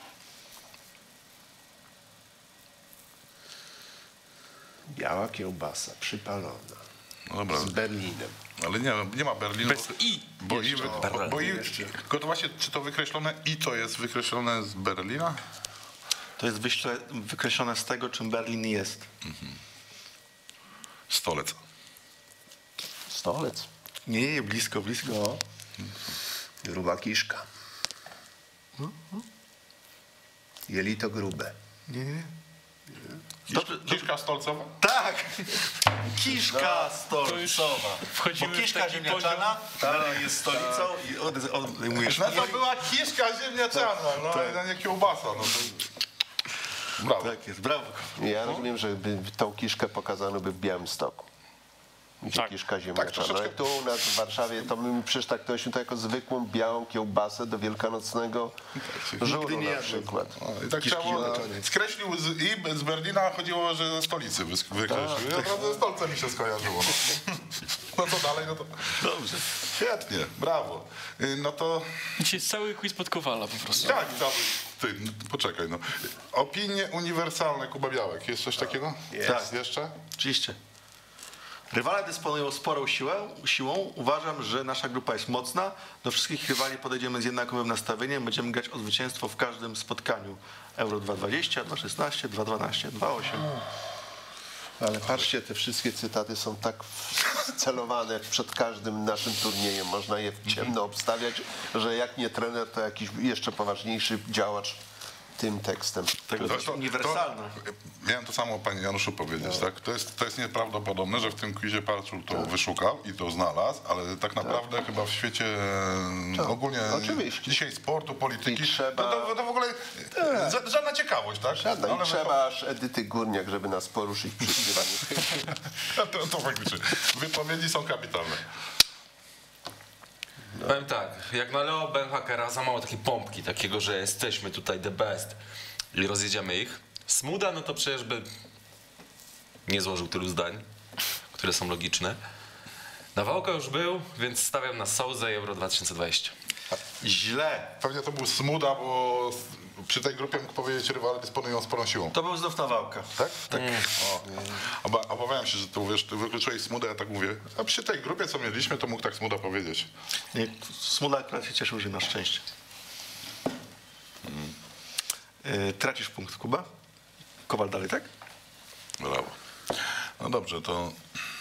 Biała kiełbasa, przypalona. No dobra, Z Berlinem. ale nie ma Berlinu. Bez i. Tylko to właśnie, czy to wykreślone i to jest wykreślone z Berlina? To jest wykreślone z tego, czym Berlin jest. Stolec. Stolec. Nie, blisko. No. Gruba kiszka. Jelito grube. Nie. Kiszka stolcowa? Tak! Kiszka stolicowa. wchodzimy Bo w kiszka taki ziemniaczana Berlin jest stolicą i odejmujesz. No to była kiszka ziemniaczana, no a nie kiełbasa. No to... Brawo. Tak jest, brawo. Ja rozumiem, że tą kiszkę pokazano by w Białymstoku. Gdzie Tak. kiszka ziemniaczana. troszeczkę. Ale tu u nas w Warszawie to my przecież traktowaliśmy to jako zwykłą białą kiełbasę do wielkanocnego żuru na przykład. No, i tak trzeba było, skreślił z Berlina, chodziło, że ze stolicy wykreślił. Ja naprawdę ze stolcem mi się skojarzyło. No co dalej, no to... Dobrze. Świetnie, brawo. No to... Dzisiaj jest cały quiz pod Kowala po prostu. Tak, cały... Ty, no, poczekaj, no. Opinie uniwersalne, Kuba Białek. Jest coś takiego? Jest. Tak. Jeszcze? Oczywiście. Rywale dysponują sporą siłą. Uważam, że nasza grupa jest mocna. Do wszystkich rywali podejdziemy z jednakowym nastawieniem. Będziemy grać o zwycięstwo w każdym spotkaniu. Euro 2.20, 2.16, 2.12, 2.8. Ale patrzcie, te wszystkie cytaty są tak celowane przed każdym naszym turniejem. Można je w ciemno obstawiać, że jak nie trener, to jakiś jeszcze poważniejszy działacz tym tekstem. Tego jest uniwersalne. Miałem to samo panie Januszu powiedzieć, tak? To jest nieprawdopodobne, że w tym quizie Parczul to wyszukał i to znalazł, ale tak naprawdę chyba w świecie ogólnie oczywiście. dzisiaj sportu, polityki, trzeba... to w ogóle żadna ciekawość, tak? Żadna. I trzeba aż Edyty Górniak, żeby nas poruszyć przy śpiewaniu. To faktycznie. Wypowiedzi są kapitalne. Powiem tak, jak na Leo Benhakera za mało takiej pompki, takiego, że jesteśmy tutaj the best i rozjedziemy ich. Smuda, no to przecież by nie złożył tylu zdań, które są logiczne. Nawałka już był, więc stawiam na Souzę i Euro 2020. Źle. Pewnie to był Smuda, bo przy tej grupie mógł powiedzieć, rywale dysponują sporą siłą. To był znów Nawałka. Tak? Tak. Obawiam się, że to wiesz, ty wykluczyłeś Smudę, ja tak mówię. A przy tej grupie, co mieliśmy, to mógł tak Smuda powiedzieć. Nie, Smuda akurat się cieszył, że na szczęście. Tracisz punkt, Kuba. Kowal dalej, tak? Brawo. No dobrze, to...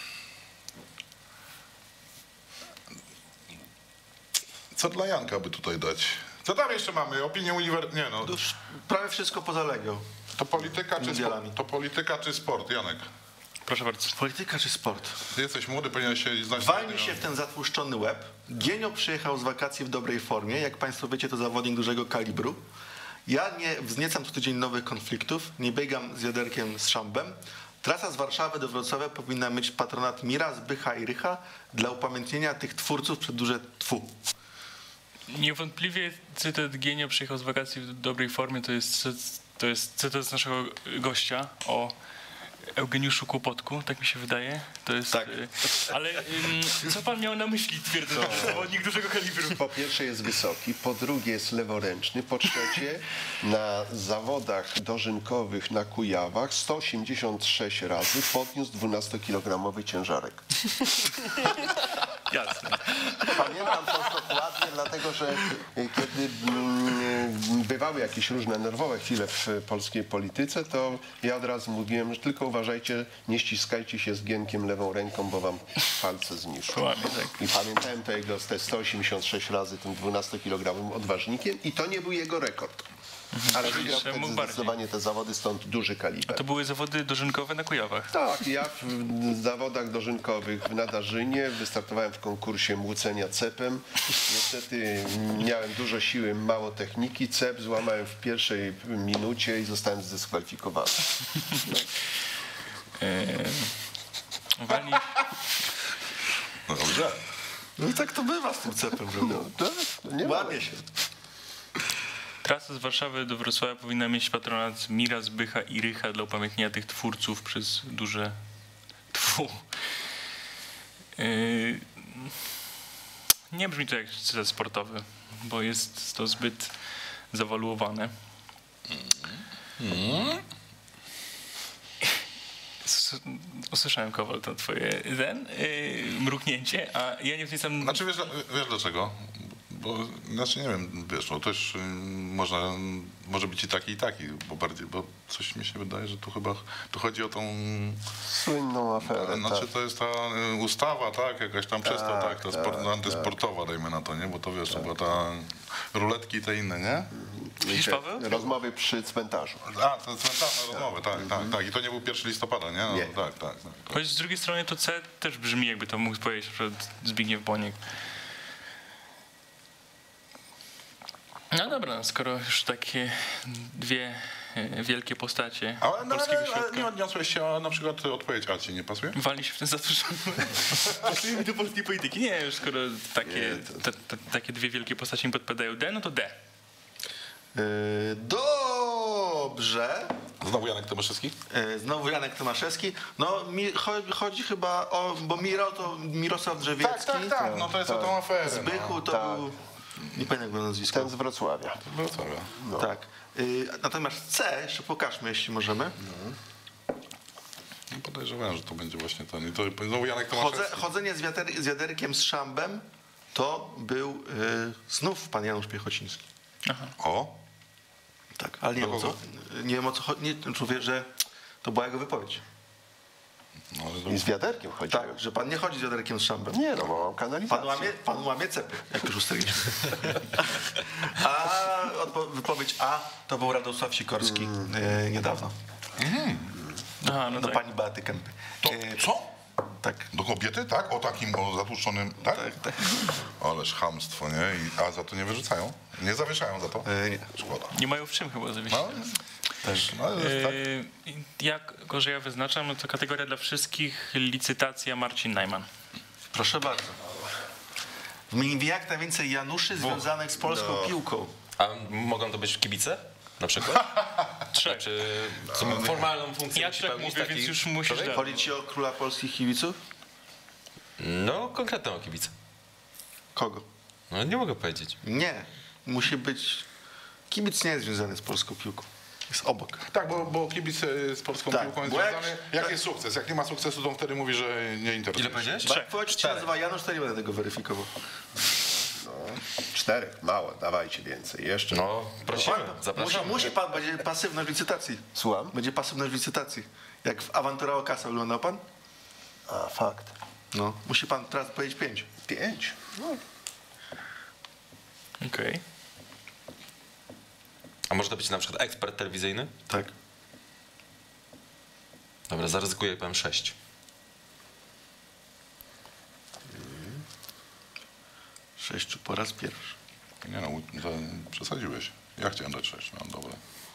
Co dla Janka by tutaj dać? Co tam jeszcze mamy? Opinię uniwersytetową? Nie no. Już prawie wszystko poza Legią. To polityka, Mundialami. to polityka czy sport, Janek? Proszę bardzo. Polityka czy sport? Ty jesteś młody, powinieneś się znać... Walnij się w ten zatłuszczony łeb. Genio przyjechał z wakacji w dobrej formie. Jak państwo wiecie, to zawodnik dużego kalibru. Ja nie wzniecam co tydzień nowych konfliktów. Nie biegam z wiaderkiem z szambem. Trasa z Warszawy do Wrocławia powinna mieć patronat Mira, Zbycha i Rycha dla upamiętnienia tych twórców przed duże tfu. Niewątpliwie cytat Genio przyjechał z wakacji w dobrej formie, to jest cytat z naszego gościa o Eugeniuszu Kłopotku, tak mi się wydaje. To jest, Tak. Ale co pan miał na myśli, twierdząc, że zawodnik dużego kalibru? Po pierwsze jest wysoki, po drugie jest leworęczny, po trzecie na zawodach dożynkowych na Kujawach 186 razy podniósł 12-kilogramowy ciężarek. Jasne. Pamiętam to dokładnie, dlatego że kiedy bywały jakieś różne nerwowe chwile w polskiej polityce, to ja od razu mówiłem, że tylko uważajcie, nie ściskajcie się z Gienkiem lewą ręką, bo wam palce zniszczą. Dokładnie, tak. I pamiętałem to jego te 186 razy tym 12-kilogramowym odważnikiem i to nie był jego rekord. Ale wygrał Jeszcze wtedy mógł bardziej. zdecydowanie te zawody, stąd duży kaliber. To były zawody dożynkowe na Kujawach. Tak, ja w zawodach dożynkowych w Nadarzynie wystartowałem w konkursie młócenia cepem. Niestety miałem dużo siły, mało techniki. Cep złamałem w pierwszej minucie i zostałem zdyskwalifikowany. Walni... No dobrze. No i tak to bywa z tym cepem, prawda? Nie ma. Łamie się. Trasa z Warszawy do Wrocławia powinna mieć patronat Mira, Zbycha i Rycha dla upamiętnienia tych twórców przez duże tfu. Nie brzmi to jak cytat sportowy, bo jest to zbyt zawaluowane. Usłyszałem, Kowal, to twoje mruknięcie, a ja nie wniosam... Znaczy wiesz dlaczego? Bo, znaczy nie wiem, wiesz, no też może być i taki, bo coś mi się wydaje, że tu chyba tu chodzi o tą Słynną aferę. znaczy Tak. to jest ta ustawa, tak, jakaś tam przez to, tak, ta antysportowa, dajmy na to, nie, bo to wiesz, to była ta ruletki i te inne, nie? Widzisz, Paweł? Rozmowy przy cmentarzu. A, to cmentarne rozmowy, tak, i to nie był 1 listopada, nie? No, Nie. tak. Choć z drugiej strony to C też brzmi, jakby to mógł powiedzieć na przykład Zbigniew Boniek. No dobra, skoro już takie dwie wielkie postacie polskiego Ale nie środka. odniosłeś się, na przykład odpowiedź A ci nie pasuje? Wali się w ten zatuszony. Pasuje mi do polskiej polityki. Nie, już skoro takie dwie wielkie postacie mi podpadają D, no to D. Dobrze. Znowu Janek Tomaszewski? Znowu Janek Tomaszewski. No chodzi chyba o, bo Miro to Mirosław Drzewiecki. Tak, no to jest o tą aferę. Zbychu to tak. był... Nie pamiętam jak było nazwisko. Ten z Wrocławia. Wrocławia. Tak. Natomiast C, jeszcze pokażmy, jeśli możemy. podejrzewałem, że to będzie właśnie ten. I to znowu Janek Tomaszewski. Chodzenie z wiaderkiem z szambem to był znów pan Janusz Piechociński. O, Tak, ale nie wiem, o co chodzi. Nie czuję, że to była jego wypowiedź. no, ale to... I z wiaderkiem chodziło. Tak, że pan nie chodzi z wiaderkiem z szambem. Nie, no bo mam kanalizację. Pan łamie cepy, jak już ustaliliśmy. A wypowiedź A to był Radosław Sikorski niedawno. Aha, no Do tak. pani Beaty Kępy. To co? Tak. Do kobiety, tak? O takim, o zatłuszczonym, tak? Tak. Ależ chamstwo, nie? A za to nie wyrzucają? Nie zawieszają za to? Nie. Szkoda. Nie mają w czym chyba zawiesić. No, też. No, jest tak. Jako, że ja wyznaczam, no to kategoria dla wszystkich, licytacja Marcin Najman. Proszę bardzo. Wymienimy jak najwięcej Januszy związanych z polską piłką. A mogą to być kibice? Na przykład? Trzech. Czy formalną funkcję Ja musi tak pełnić mówię, taki więc już musisz człowiek? dać. Chodzi ci o króla polskich kibiców? No, konkretną o kibica. Kogo? No, nie mogę powiedzieć. Nie. Musi być... Kibic nie jest związany z polską piłką. Jest obok. Tak, bo kibic z polską Tak, piłką jest bo jak- związany. Jak jest sukces? Jak nie ma sukcesu, to on wtedy mówi, że nie interesuje. Ile powiedziałeś? Jak twój ojciec się nazywa Janusz, to nie będę tego weryfikował. 4, mało, dawajcie więcej, jeszcze. No, prosimy, zapraszamy. Musi pan, będzie pasywność w licytacji. Słucham? Będzie pasywność w licytacji. Jak w Awantura o kasę oglądał pan? A, fakt. No. Musi pan teraz powiedzieć 5. 5. No, Okej. A może to być na przykład ekspert telewizyjny? Tak. Dobra, zaryzykuję i powiem 6. 6 po raz pierwszy. Nie no, przesadziłeś. Ja chciałem dać 6, no dobra.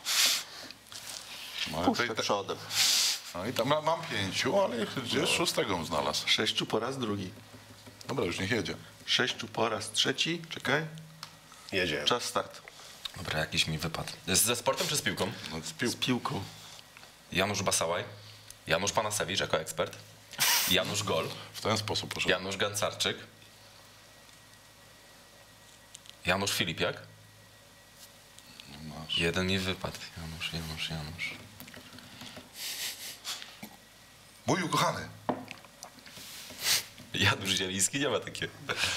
No, ale puszczę przodem. no i tam mam 5, ale gdzieś 6 znalazł. 6 po raz drugi. Dobra, już niech jedzie. 6 po raz trzeci. Czekaj. Jedziemy. Czas start. Dobra, jakiś mi wypadł. Ze sportem czy z piłką? No, Z piłką. Janusz Basałaj, Janusz Panasewicz jako ekspert, Janusz Gol, w ten sposób, proszę. Janusz Gancarczyk, Janusz Filipiak. Masz. Jeden mi wypadł. Janusz. Mój ukochany. Janusz Zieliński nie ma takiego.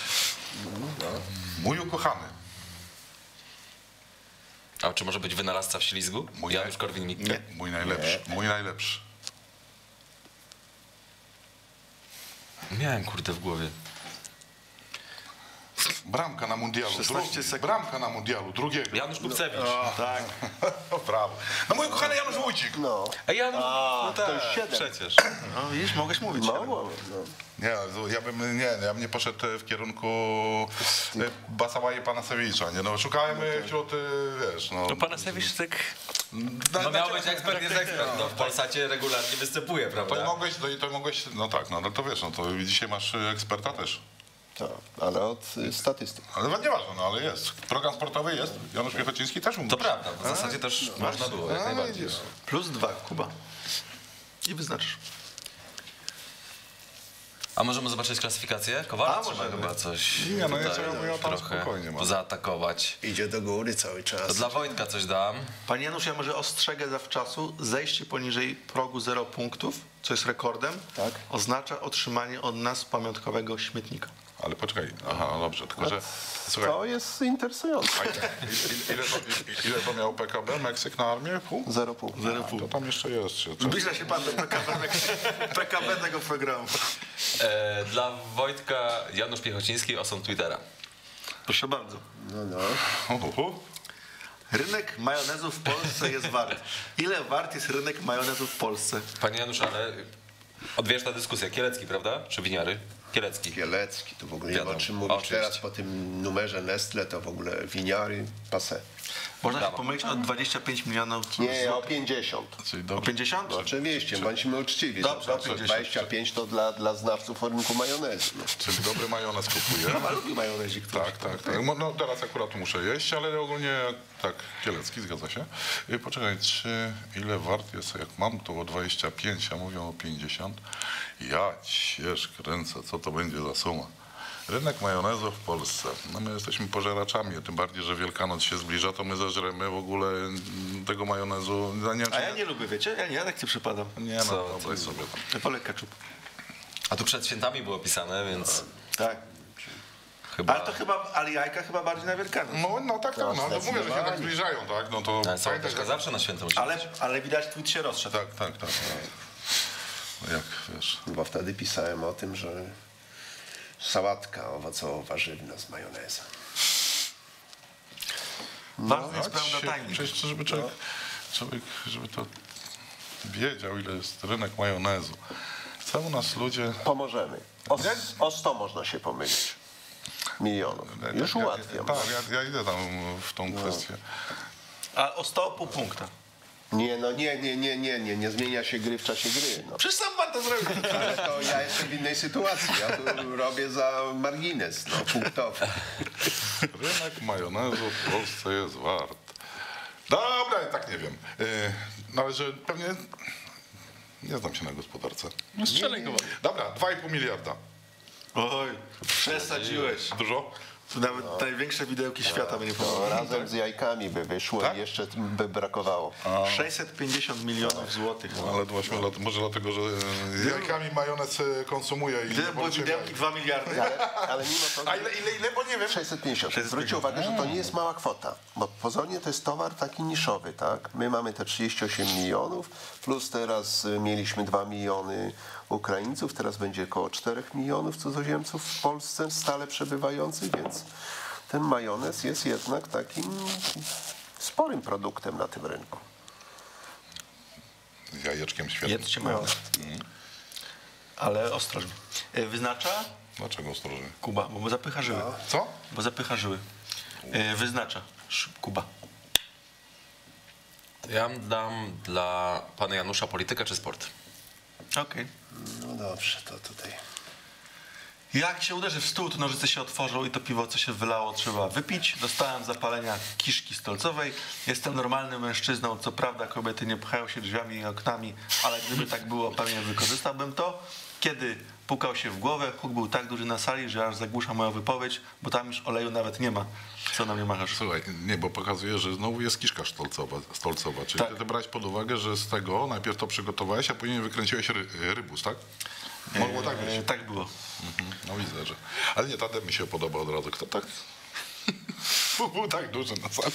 Mój ukochany. A czy może być wynalazca w ślizgu? Mój Janusz Korwin-Mikke. Nie. Mój najlepszy. Mój najlepszy. Miałem kurde w głowie. Bramka na mundialu. 16 drugi. sekund. Bramka na mundialu. Drugiego. Janusz Kupcewicz. Tak. Brawo. No mój ukochany Janusz Wójcik. No, A Janusz, no to tak, już 7. przecież. No widzisz, mogłeś mówić. Mało. No. Ja bym nie poszedł w kierunku Basałaje Panasewicza, nie? No szukałem wśród, wiesz, no... No Panasewicz tak... No miał być ekspert, jest ekspert. No w Polsacie regularnie występuje, To prawda? mogłeś, no tak, no to wiesz, no to dzisiaj masz eksperta też. Tak, ale od statystyk. Ale nieważne, no ale jest. Program sportowy jest, Janusz Piechociński też mógł. To prawda, w zasadzie też można było, jak najbardziej. Plus 2, Kuba. I wyznaczysz. A możemy zobaczyć klasyfikację? Kowala A, trzeba możemy. chyba coś Nie, no ja tutaj sobie mówię o tam trochę spokojnie, mam. zaatakować. Idzie do góry cały czas. To dla Wojtka coś dam. Panie Janusz, ja może ostrzegę zawczasu. Zejście poniżej progu 0 punktów, co jest rekordem, Tak. oznacza otrzymanie od nas pamiątkowego śmietnika. Ale poczekaj, aha, no dobrze, tylko że... Słuchaj, To jest interesujące. ile to miał PKB, Meksyk na armię? Pół? 0,5. A, to tam jeszcze jest. Zbliża się pan do PKB tego programu. Dla Wojtka Janusz Piechociński, osą Twittera. Proszę bardzo. No. Rynek majonezu w Polsce jest wart. Ile wart jest rynek majonezu w Polsce? Panie Janusz, ale odwieczna dyskusja. Kielecki, prawda? Czy winiary? Kielecki. Kielecki, to w ogóle nie ma o Wiadomo, czym mówić. oczywiście. Teraz po tym numerze Nestle to w ogóle winiary, passé. Można się Brawo. pomylić o 25 milionów Nie, o 50. Czyli O dobrze. 50? Oczywiście, bądźmy uczciwi. Dobrze, To o 50. 25 to dla znawców rynku majonezu. No. Czyli dobry majonez kupuję. Chyba lubi majonezik. Tak. No teraz akurat muszę jeść, ale ogólnie tak, Kielecki, zgadza się. Poczekaj, ile wart jest, jak mam to o 25, a mówią o 50. Ja cięż kręcę, co to będzie za suma. Rynek majonezu w Polsce. No my jesteśmy pożeraczami, tym bardziej, że Wielkanoc się zbliża, to my zażremy w ogóle tego majonezu. A ja nie lubię, wiecie? Ja tak nie przypadam. Nie, no wyobraź sobie tam. Ja wolę ketchup. A tu przed świętami było pisane, więc Tak. chyba... Ale jajka chyba bardziej na Wielkanoc. No tak, no mówię, że się tak zbliżają, tak? No to Ale pamiętaj, sałateczka zawsze na święto musi być. Ale widać, tweet się rozszedł. tak. No jak wiesz. Bo wtedy pisałem o tym, że sałatka owocowo-warzywna z majonezem. Ważny jest prawda tajnik. Przecież żeby człowiek, żeby to wiedział, ile jest rynek majonezu. Co u nas ludzie... Pomożemy. O 100 można się pomylić. Milionów. Już ułatwiam. Tak, ja idę tam w tą kwestię. A o 100,5 punkta. Nie zmienia się gry w czasie gry. No. Przecież sam pan to zrobił. Ale to ja jestem w innej sytuacji. Ja tu robię za margines, punktowy. Rynek majonezu w Polsce jest wart. Dobra, ja tak nie wiem. No ale że pewnie... Nie znam się na gospodarce. No strzelaj go. Dobra, 2,5 miliarda. Oj, przesadziłeś. Dużo? Tu nawet największe widełki świata by nie pomogły. Razem z jajkami by wyszło Tak? i jeszcze by brakowało. 650 milionów złotych. Ale właśnie, może dlatego, że jajkami majonez konsumuje i... Gdyby były widełki 2 miliardy. Ale mimo to... A ile, bo nie wiem. 650. Zwróćcie uwagę, że to nie jest mała kwota, bo pozornie to jest towar taki niszowy, tak? My mamy te 38 milionów, plus teraz mieliśmy 2 miliony Ukraińców, teraz będzie około 4 milionów cudzoziemców w Polsce stale przebywających, więc ten majonez jest jednak takim sporym produktem na tym rynku. Z jajeczkiem świetnie. Jedzcie majonez. Ale ostrożnie. Wyznacza Dlaczego ostrożnie? Kuba, bo zapycha żyły. Co? Bo zapycha żyły. Wyznacza Kuba. Ja dam dla pana Janusza politykę czy sport? Okej. No dobrze, to tutaj... Jak się uderzy w stół, to nożyce się otworzą i to piwo, co się wylało, trzeba wypić. Dostałem zapalenia kiszki stolcowej. Jestem normalnym mężczyzną. Co prawda kobiety nie pchają się drzwiami i oknami, ale gdyby tak było, pewnie wykorzystałbym to. Kiedy pukał się w głowę, huk był tak duży na sali, że aż zagłusza moją wypowiedź, bo tam już oleju nawet nie ma. Co na mnie machasz? Słuchaj, nie, bo pokazuje, że znowu jest kiszka stolcowa. Czyli Tak. ty brałeś pod uwagę, że z tego najpierw to przygotowałeś, a później wykręciłeś rybus, tak? Mogło tak być. Tak było. No widzę, że... Ale nie, Tadem mi się podoba od razu. Kto tak? Był tak duży na sali.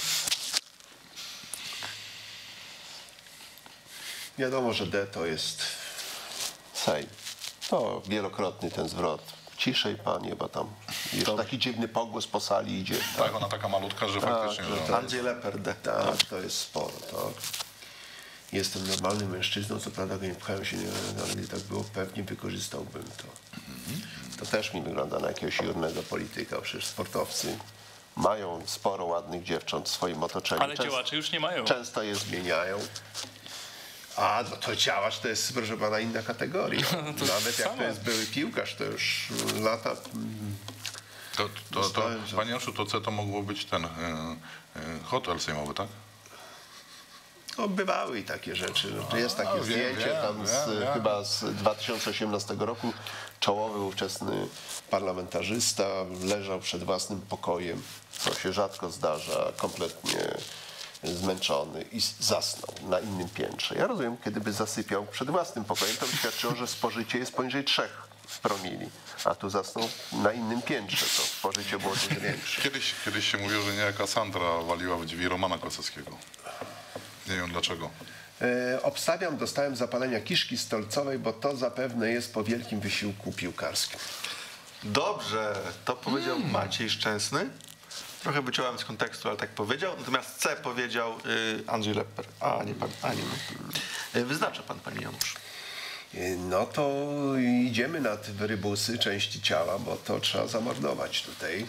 Wiadomo, że D to jest Sejm. To wielokrotny ten zwrot. Ciszej panie, bo tam już taki dziwny pogłos po sali idzie. Tak, ona taka malutka, że faktycznie... że że... to- Andrzej Leperde. Tak, to jest sporo. Tak. Jestem normalnym mężczyzną, co prawda go nie pchają się, ale gdy tak było, pewnie wykorzystałbym to. To też mi wygląda na jakiegoś jurnego polityka, przecież sportowcy mają sporo ładnych dziewcząt w swoim otoczeniu. Ale działacze już nie mają. Często je zmieniają. A, no to działacz to jest, proszę pana, inna kategoria. to Nawet jak samo. to jest były piłkarz, to już lata... To, Dostałem, że- panie Joszu, to co to mogło być ten hotel sejmowy, tak? No, bywały i takie rzeczy. No, jest takie wiem, zdjęcie wiem, tam wiem. chyba z 2018 roku. Czołowy ówczesny parlamentarzysta leżał przed własnym pokojem, co się rzadko zdarza, kompletnie zmęczony i zasnął na innym piętrze. Ja rozumiem, kiedy by zasypiał przed własnym pokojem, to by świadczyło, że spożycie jest poniżej 3 promili, a tu zasnął na innym piętrze, to spożycie było dużo większe. Kiedyś się mówiło, że niejaka Sandra waliła w drzwi Romana Kosowskiego. Nie wiem dlaczego. Obstawiam, dostałem zapalenia kiszki stolcowej, bo to zapewne jest po wielkim wysiłku piłkarskim. Dobrze, to powiedział Maciej Szczęsny. Trochę wyciąłem z kontekstu, ale tak powiedział. Natomiast C powiedział Andrzej Lepper. A nie pan, wyznacza pan, panie Janusz. No to idziemy na te rybusy części ciała, bo to trzeba zamordować tutaj.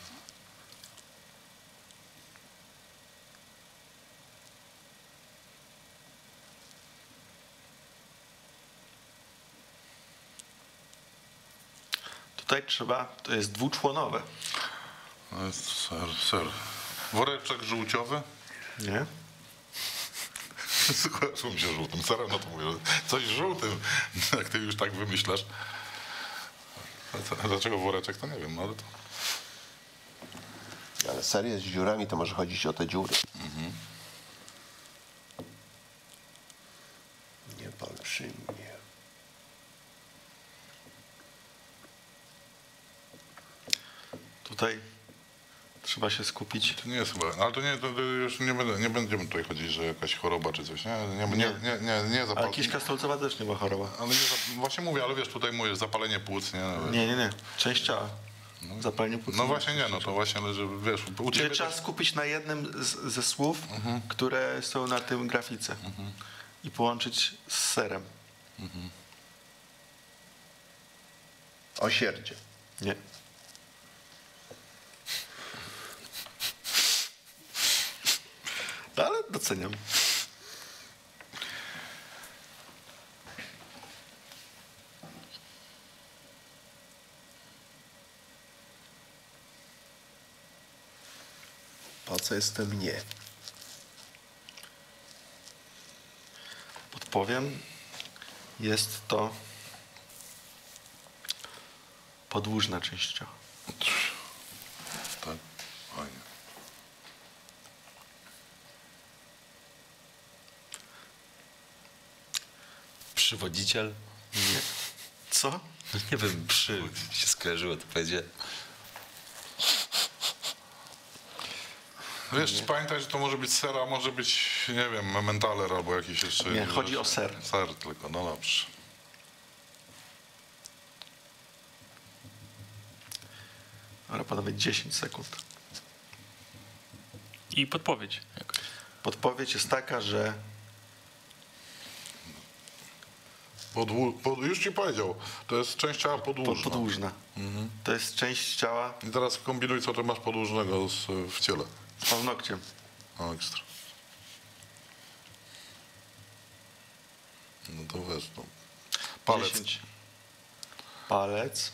Tutaj trzeba, to jest dwuczłonowe. To jest ser. Woreczek żółciowy? Nie? Skojarzył mi się żółtym serem, no to mówię, że coś żółtym, jak ty już tak wymyślasz. A dlaczego woreczek, to nie wiem, ale to... Ale serię z dziurami to może chodzić o te dziury. Nie olbrzymie. Tutaj trzeba się skupić. To nie jest chyba, ale to już nie będziemy tutaj chodzić, że jakaś choroba czy coś, nie zapal... Ale kiszka stolcowa też nie ma choroba. Ale właśnie mówię, ale wiesz, tutaj mówisz zapalenie płuc, nie? Nie. Część ciała. Zapalenie płuc. No właśnie nie, no to właśnie, ale że wiesz, u ciebie Trzeba skupić na jednym ze słów, które są na tym grafice i połączyć z serem. Osierdzie. Nie. No, ale doceniam. Po co jestem nie? Podpowiem. Jest to podłużna część ciała. Tak, fajnie. Przywodziciel? Nie. Co? Nie wiem, się skojarzyło to powiedzieć. Wiesz, pamiętaj, że to może być ser, a może być, nie wiem, Emmentaler albo jakiś jeszcze... Nie, chodzi o ser. Ser tylko, no dobrze. Ale panowie 10 sekund. I podpowiedź jakaś. Podpowiedź jest taka, że Już ci powiedział, to jest część ciała podłużna. podłużna. To jest część ciała I teraz kombinuj, co ty masz podłużnego w ciele. z paznokciem. O, ekstra. No to wiesz, no. Palec. 10. Palec.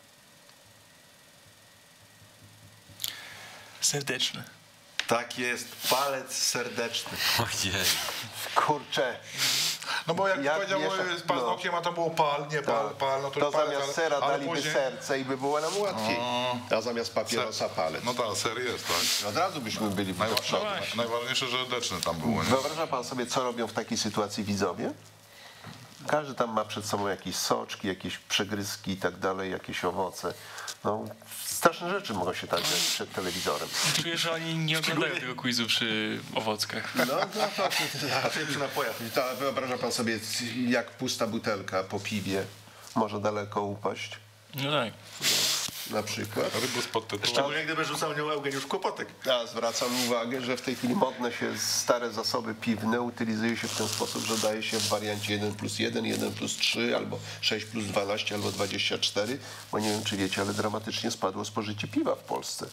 Serdeczny. Tak jest, palec serdeczny. Ojej. Kurczę. No bo jak Jak powiedział miesza- z paznokiem, a to było pal, nie pal, Tak. pal, no to, To palec, zamiast sera ale daliby później... serce i by było nam łatwiej. A zamiast papierosa palec. No tak, ser jest, tak. Od razu byśmy byli do przodu. Najważniejsze, że deczny tam było, nie? Wyobraża pan sobie, co robią w takiej sytuacji widzowie? Każdy tam ma przed sobą jakieś soczki, jakieś przegryzki i tak dalej, jakieś owoce. No, straszne rzeczy mogą się tak dziać przed telewizorem. Czuję, że oni nie oglądają tego quizu przy owockach. No to Raczej przy napojach. wyobraża pan sobie, jak pusta butelka po piwie może daleko upaść, No tak. na przykład. Ryby spod tytułu. Szczególnie gdyby rzucał nią Eugeniusz Kłopotek. Ja zwracam uwagę, że w tej chwili modne się stare zasoby piwne utylizuje się w ten sposób, że daje się w wariancie 1+1, 1+3, albo 6+12, albo 24, bo nie wiem, czy wiecie, ale dramatycznie spadło spożycie piwa w Polsce.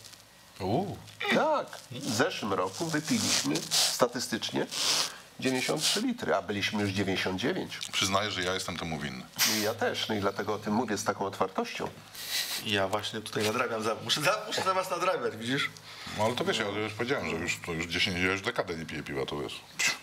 Tak. W zeszłym roku wypiliśmy statystycznie 93 litry, a byliśmy już 99. Przyznaję, że ja jestem temu winny. I ja też, no i dlatego o tym mówię z taką otwartością. Ja właśnie tutaj nadrabiam. Muszę za was nadrabiać, widzisz? No ale to wiesz, ja już powiedziałem, że już 10, ja już dekadę nie piję piwa, to wiesz.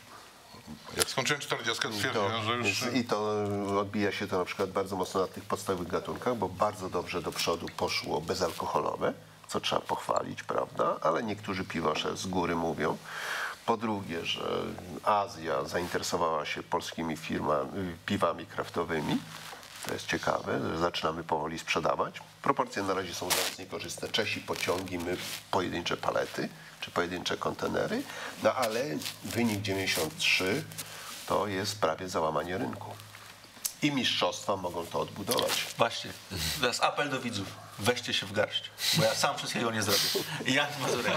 Jak skończyłem 40, twierdziłem, że już... I to odbija się to na przykład bardzo mocno na tych podstawowych gatunkach, bo bardzo dobrze do przodu poszło bezalkoholowe, co trzeba pochwalić, prawda? Ale niektórzy piwosze z góry mówią. Po drugie, że Azja zainteresowała się polskimi piwami kraftowymi. To jest ciekawe, że zaczynamy powoli sprzedawać. Proporcje na razie są dla nas niekorzystne. Czesi pociągi, my pojedyncze palety czy pojedyncze kontenery. No ale wynik 93 to jest prawie załamanie rynku. I mistrzostwa mogą to odbudować. Właśnie. Teraz apel do widzów. Weźcie się w garść, bo ja sam wszystkiego nie zrobię. Jan Mazurek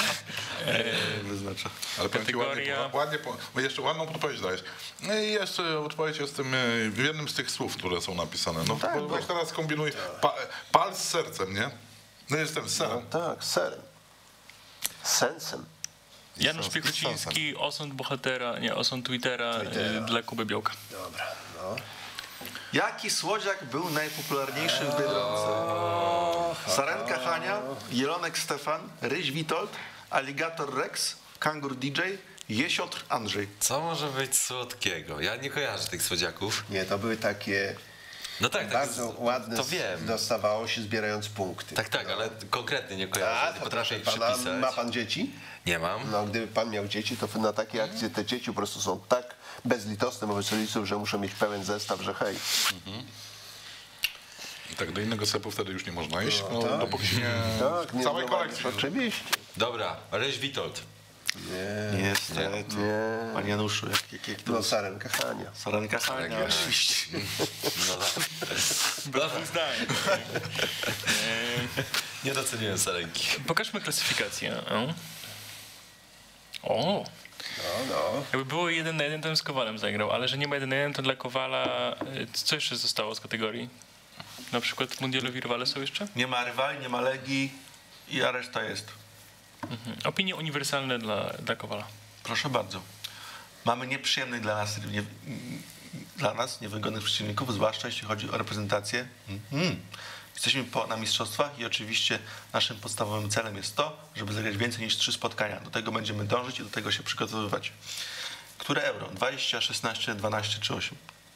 wyznacza. Ale powiem ci Kategoria- bo jeszcze ładną podpowiedź dałeś. No i jeszcze odpowiedź jest w jednym z tych słów, które są napisane. No tak, bo weź teraz kombinuj. Pal z sercem, nie? No jestem z serem. Tak, z serem. Z sensem. Janusz Piechociński, osąd bohatera, nie, osąd Twittera dla Kuby Białka. Dobra, no. Jaki słodziak był najpopularniejszy w Biedronce? Sarenka Hania, Jelonek Stefan, Ryś Witold, Aligator Rex, Kangur DJ, Jesiotr Andrzej. Co może być słodkiego? Ja nie kojarzę tych słodziaków. Nie, to były takie No tak, Bardzo ładne to wiem. dostawało się zbierając punkty. Tak, ale konkretnie nie kojarzę, nie to potrafię ich proszę pana, przypisać. ma pan dzieci? Nie mam. No, gdyby pan miał dzieci, to na takie akcje te dzieci po prostu są tak bezlitosne wobec rodziców, że muszą mieć pełen zestaw, że hej. I tak do innego sklepu wtedy już nie można iść, no, tak. dopóki nie... Tak, nie całej no, kolekcji. Oczywiście. Dobra, Reś Witold. Niestety. Nie. Panie Januszu, jak to No, sarenka Hania. Sarenka Hania, oczywiście. No tak. Brawo zdań. Nie doceniłem sarenki. Pokażmy klasyfikację. O. No. Jakby było 1-1, to bym z Kowalem zagrał, ale że nie ma 1-1, to dla Kowala co jeszcze zostało z kategorii? Na przykład mundialowi rywale są jeszcze? Nie ma rywali, nie ma Legii, a reszta jest. Opinie uniwersalne dla Kowala. Proszę bardzo. Mamy nieprzyjemnych dla nas niewygodnych przeciwników, zwłaszcza jeśli chodzi o reprezentację. Jesteśmy na mistrzostwach i oczywiście naszym podstawowym celem jest to, żeby zagrać więcej niż 3 spotkania. Do tego będziemy dążyć i do tego się przygotowywać. Które euro? 20, 16, 12 czy 8?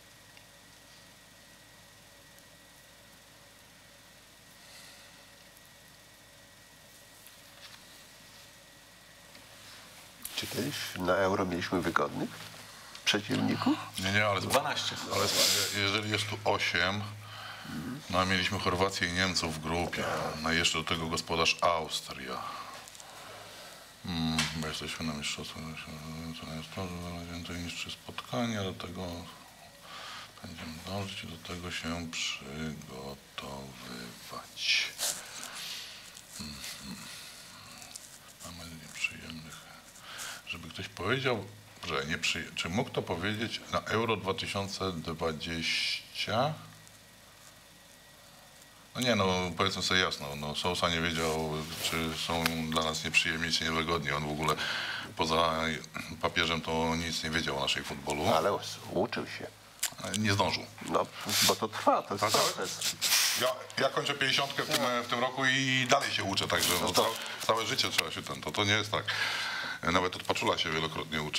Czy kiedyś na euro mieliśmy wygodnych przeciwników? Nie, ale 12. Ale jeżeli jest tu 8, no a mieliśmy Chorwację i Niemców w grupie, no i jeszcze do tego gospodarz Austria. Bo jesteśmy na mistrzostwach, to jest to, że więcej niż 3 spotkania, do tego będziemy dążyć i do tego się przygotowywać. Mamy nieprzyjemnych, żeby ktoś powiedział, że czy mógł to powiedzieć na Euro 2020? No nie, no powiedzmy sobie jasno, no Sousa nie wiedział, czy są dla nas nieprzyjemni, czy niewygodni. On w ogóle poza papieżem to nic nie wiedział o naszej futbolu. Ale uczył się. Nie zdążył. No, bo to trwa, to jest Tak, proces. Ja kończę 50 w tym roku i dalej się uczę, także no, całe życie trzeba się to nie jest tak. Nawet od Paczula się wielokrotnie uczę.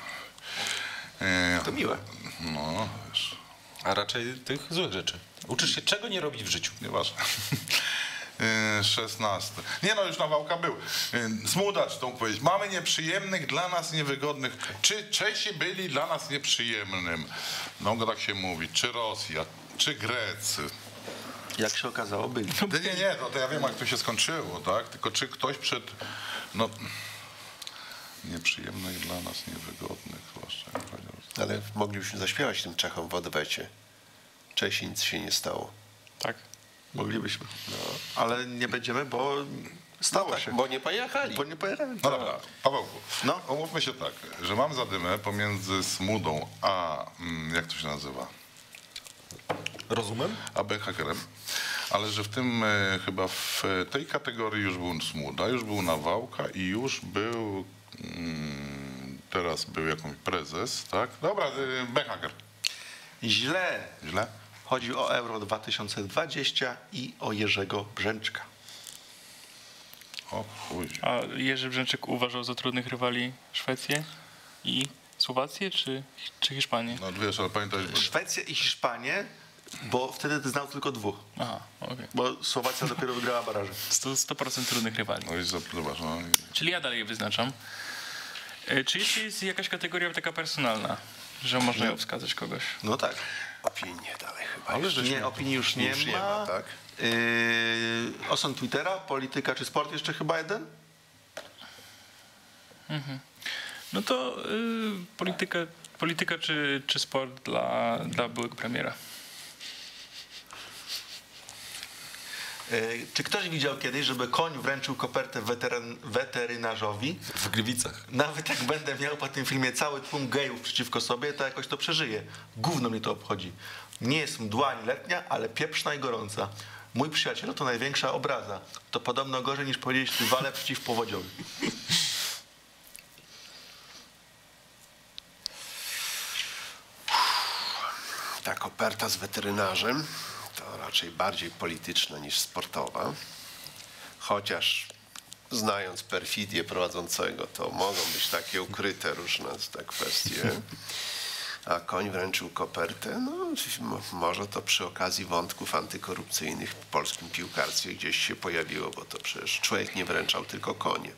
To miłe. No, wiesz, A raczej tych złych rzeczy. Uczysz się czego nie robić w życiu. nieważne. 16. Nie no, już Nawałka był. Smudacz to mógł powiedzieć. Mamy nieprzyjemnych, dla nas niewygodnych. Czy Czesi byli dla nas nieprzyjemnym? No tak się mówi. Czy Rosja, czy Grecy? Jak się okazało, byli. Nie, to ja wiem jak to się skończyło, tak? Tylko czy ktoś no nieprzyjemnych dla nas, niewygodnych, zwłaszcza jak powiedział. Ale moglibyśmy zaśpiewać tym Czechom w odwecie. Czesi, nic się nie stało. Tak. Moglibyśmy. No, ale nie będziemy, bo stało się. Bo nie pojechali. Bo nie pojechali. No dobra, Pawełku, No. umówmy się tak, że mam zadymę pomiędzy Smudą a, jak to się nazywa? Rozumiem? A Benhakerem, ale że w tym chyba w tej kategorii już był Smuda, już był Nawałka i już był teraz był jakąś prezes, tak? Dobra, Benhaker. Źle. Źle? Chodzi o Euro 2020 i o Jerzego Brzęczka. O chuj. A Jerzy Brzęczyk uważał za trudnych rywali Szwecję i Słowację, czy Hiszpanię? No wiesz, ale pamiętaj, Szwecję i Hiszpanię, bo wtedy ty znał tylko 2. Aha, okej. Bo Słowacja dopiero wygrała baraże. 100% trudnych rywali. no i zobacz, no. Czyli ja dalej je wyznaczam. Czy jeszcze jest jakaś kategoria taka personalna, że można ją wskazać kogoś? No tak. Opinie dalej chyba. Ale żeśmy... Nie, opinii już nie ma. tak? Osąd Twittera, polityka czy sport jeszcze chyba jeden? No to polityka czy sport dla byłego premiera? Czy ktoś widział kiedyś, żeby koń wręczył kopertę weterynarzowi? W Gliwicach. Nawet jak będę miał po tym filmie cały tłum gejów przeciwko sobie, to jakoś to przeżyję. Gówno mnie to obchodzi. Nie jest mdła ani letnia, ale pieprzna i gorąca. Mój przyjaciel to największa obraza. To podobno gorzej niż powiedzieć wale przeciwpowodziowy. Ta koperta z weterynarzem to raczej bardziej polityczna niż sportowa. Chociaż znając perfidię prowadzącego, to mogą być takie ukryte różne te kwestie. a koń wręczył kopertę. No, może to przy okazji wątków antykorupcyjnych w polskim piłkarstwie gdzieś się pojawiło, bo to przecież człowiek nie wręczał, tylko konie.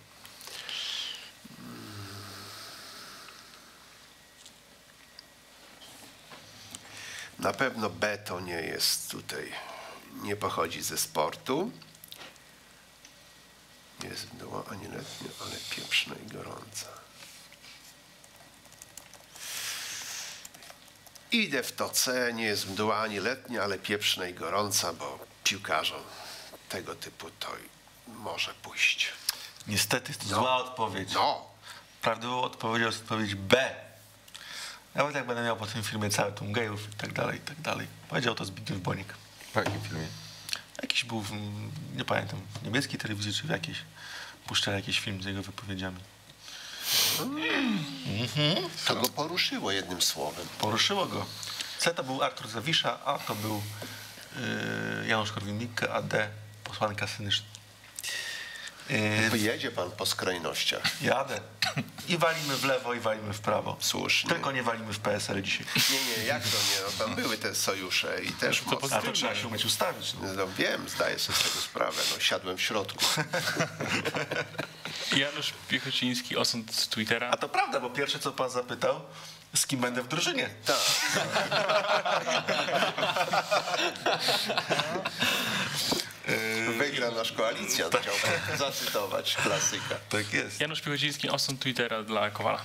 Na pewno B to nie jest tutaj, nie pochodzi ze sportu. Jest mdła, a nie letnia, ale pieprzna i gorąca. Idę w to C, nie jest mdła ani letnia, ale pieprzna i gorąca, bo piłkarzom tego typu to może pójść. Niestety jest to zła odpowiedź. No, Prawidłową odpowiedzią jest odpowiedź B. Nawet jak będę miał po tym filmie cały tłum gejów i tak dalej, i tak dalej. Powiedział to Zbigniew Boniek. W jakim filmie? Jakiś był, nie pamiętam, w niemieckiej telewizji czy w jakiejś, puszczali jakiś film z jego wypowiedziami. to go poruszyło jednym słowem. Poruszyło go. C to był Artur Zawisza, A to był Janusz Korwin-Mikke, a D posłanka Senyszyn. Jedzie pan po skrajnościach. Jadę. I walimy w lewo, i walimy w prawo. Słusznie. Tylko nie walimy w PSL dzisiaj. Nie, jak to nie? No, tam były te sojusze i też To mocno. A to trzeba się umieć ustawić. No. No wiem, zdaję sobie z tego sprawę. No, siadłem w środku. Janusz Piechociński, osąd z Twittera. A to prawda, bo pierwsze co pan zapytał, z kim będę w drużynie. Tak. Wygra nasz koalicja, to chciałbym zacytować klasyka. Tak jest. Janusz Piechociński, osąd Twittera dla Kowala.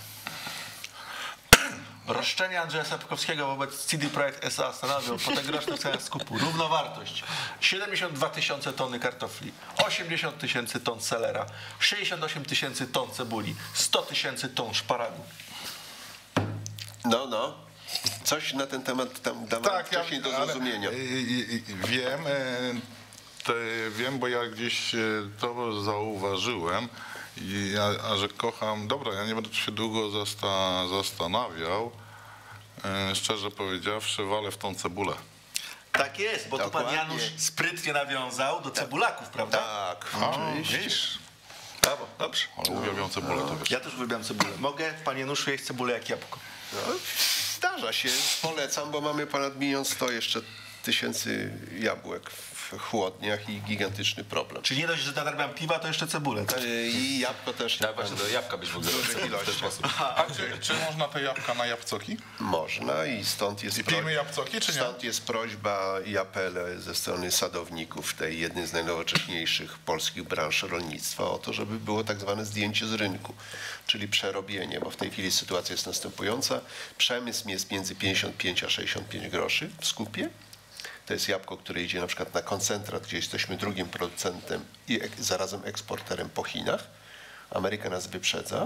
Roszczenia Andrzeja Sapkowskiego wobec CD Projekt S.A. stanowią po tegorocznych cenach skupu równowartość 72 000 tony kartofli, 80 000 ton selera, 68 000 ton cebuli, 100 000 ton szparagu. No. Coś na ten temat tam dawałem wcześniej do zrozumienia. Wiem, bo ja gdzieś to zauważyłem, a że kocham, dobra, ja nie będę tu się długo zastanawiał, szczerze powiedziawszy, walę w tą cebulę. Tak jest, bo tu pan Dokładnie. Janusz sprytnie nawiązał do cebulaków, prawda? Tak, oczywiście. Widzisz? Brawo, dobrze. Ale uwielbiam cebulę, to wiesz. Ja też uwielbiam cebulę. Mogę, panie Januszu, jeść cebulę jak jabłko. No, zdarza się, polecam, bo mamy ponad 1 100 000 jeszcze jabłek w chłodniach i gigantyczny problem. Czyli nie dość, że nadarmiam piwa, to jeszcze cebulę, tak? I jabłko też Ja właśnie do jabłka byś w ogóle Duże w ten ilości. sposób. A czy można te jabłka na jabłcoki? można i stąd jest I pijmy jabłcoki, czy nie? Stąd jest prośba i apele ze strony sadowników, tej jednej z najnowocześniejszych polskich branż rolnictwa, o to, żeby było tak zwane zdjęcie z rynku, czyli przerobienie, bo w tej chwili sytuacja jest następująca. Przemysł jest między 55 a 65 groszy w skupie. To jest jabłko, które idzie na przykład na koncentrat, gdzie jesteśmy drugim producentem i zarazem eksporterem po Chinach. Ameryka nas wyprzedza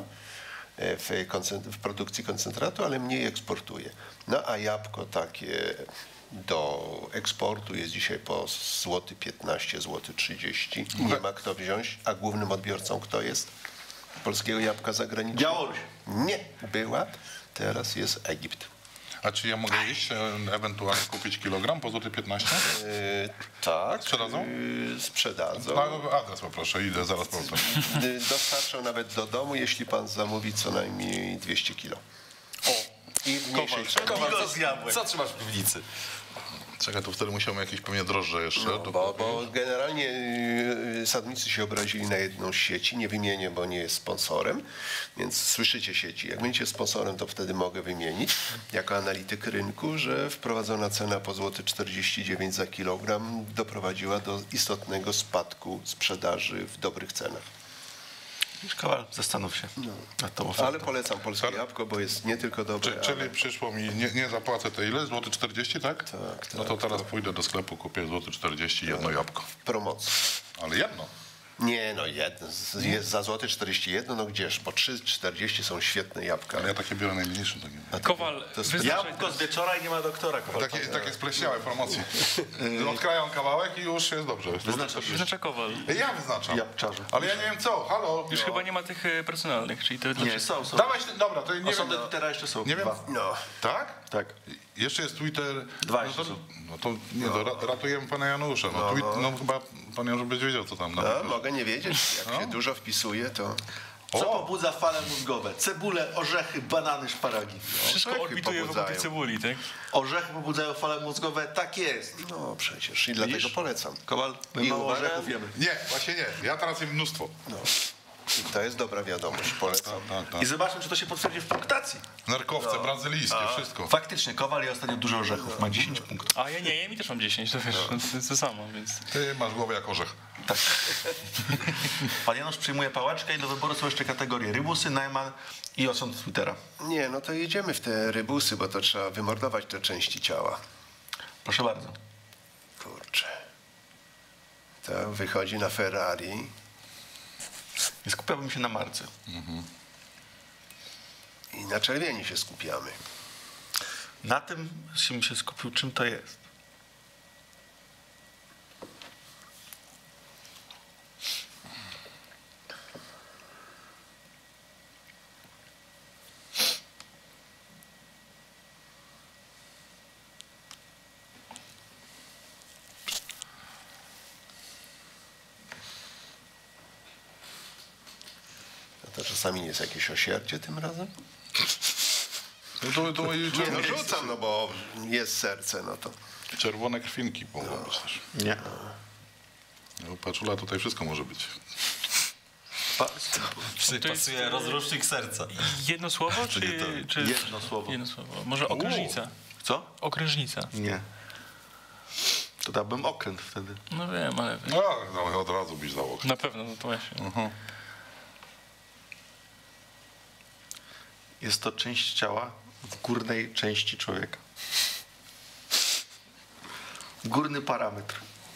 w produkcji koncentratu, ale mniej eksportuje. No a jabłko takie do eksportu jest dzisiaj po złoty 15, złoty 30. Nie ma kto wziąć, a głównym odbiorcą kto jest polskiego jabłka zagranicznego? Białoruś. Nie, była, teraz jest Egipt. A czy ja mogę iść, ewentualnie kupić kilogram po złoty 15? Tak. Sprzedadzą? Sprzedadzą. No, adres poproszę, idę zaraz powrócę. Dostarczą nawet do domu, jeśli pan zamówi co najmniej 200 kilo. O, i w mniejszej cenie. Piwo z jabłek. Co trzymasz w piwnicy? Czekaj, to wtedy musiałem jakieś pewnie drożdże jeszcze. to Bo generalnie sadownicy się obrazili na jedną z sieci, nie wymienię, bo nie jest sponsorem, więc słyszycie sieci. Jak będziecie sponsorem, to wtedy mogę wymienić jako analityk rynku, że wprowadzona cena po złoty 49 za kilogram doprowadziła do istotnego spadku sprzedaży w dobrych cenach. Kowal, zastanów się nad tą ofertą. Ale polecam polskie jabłko, bo jest nie tylko dobre, Czyli przyszło mi, nie zapłacę te ile? Złoty 40, tak? Tak, No to teraz pójdę do sklepu, kupię złoty 40 i jedno jabłko. w promocji. Ale jedno. Nie, no jedno. Jest za złoty 41, no gdzież, bo 3,40 są świetne jabłka. Ale ja takie biorę najmniejsze. Takie, Kowal, to jest wyznaczaj Jabłko z wieczora i nie ma doktora, Kowal. takie spleśniałe promocje. Odkrają kawałek i już jest dobrze. Wyznacza Kowal. Ja wyznaczam. Jabłczarze. Ale ja nie wiem co, halo. Już chyba nie ma tych personalnych, czyli te dla Nie, wszystkich. są. Dawaj, dobra, to nie Osoby wiem. Twittera jeszcze są. Nie wiem. Dwa. No. Tak? Tak. Jeszcze jest Twitter. Dwa no jeszcze to, są. no to nie, to ratujemy pana Janusza. No chyba pan Janusz będzie wiedział co tam. No, mogę nie wiedzieć. Jak się dużo wpisuje, to Co pobudza fale mózgowe? Cebule, orzechy, banany, szparagi. Wszystko orzechy orbituje wokół tej pobudzają. cebuli, tak? Orzechy pobudzają fale mózgowe? Tak jest. No przecież i dlatego Widzisz? polecam. Kowal, my I mało uwaga. orzechów jemy. Nie, właśnie nie. Ja teraz jem mnóstwo. I to jest dobra wiadomość, polecam. Tak. I zobaczmy, czy to się potwierdzi w punktacji. Nerkowce brazylijskie, wszystko. Faktycznie, Kowal je ostatnio dużo orzechów, ma 10 punktów. A ja nie jem i też mam 10, to wiesz, to jest to samo, więc... Ty masz głowę jak orzech. Tak. Pan Janusz przyjmuje pałeczkę i do wyboru są jeszcze kategorie rybusy, Najman i osąd Twittera. Nie, no to jedziemy w te rybusy, bo to trzeba wymordować te części ciała. Proszę bardzo. Kurczę. To wychodzi na Ferrari. Nie skupiałbym się na marce. I na czerwieni się skupiamy. Na tym się skupił, czym to jest. No to czasami jest jakieś osierdzie tym razem? No to Nie, no rzucam, no bo jest serce, no to. czerwone krwinki mogą być też. Nie. No, paczula tutaj wszystko może być. Pasuje rozrusznik serca. Jedno słowo, czy... Jedno słowo. Jedno słowo. Może okrężnica. Co? Okrężnica. Nie. To dałbym okręt wtedy. No wiem, ale... No, od razu byś dał okno. Na pewno, no to właśnie. Jest to część ciała w górnej części człowieka. Górny parametr.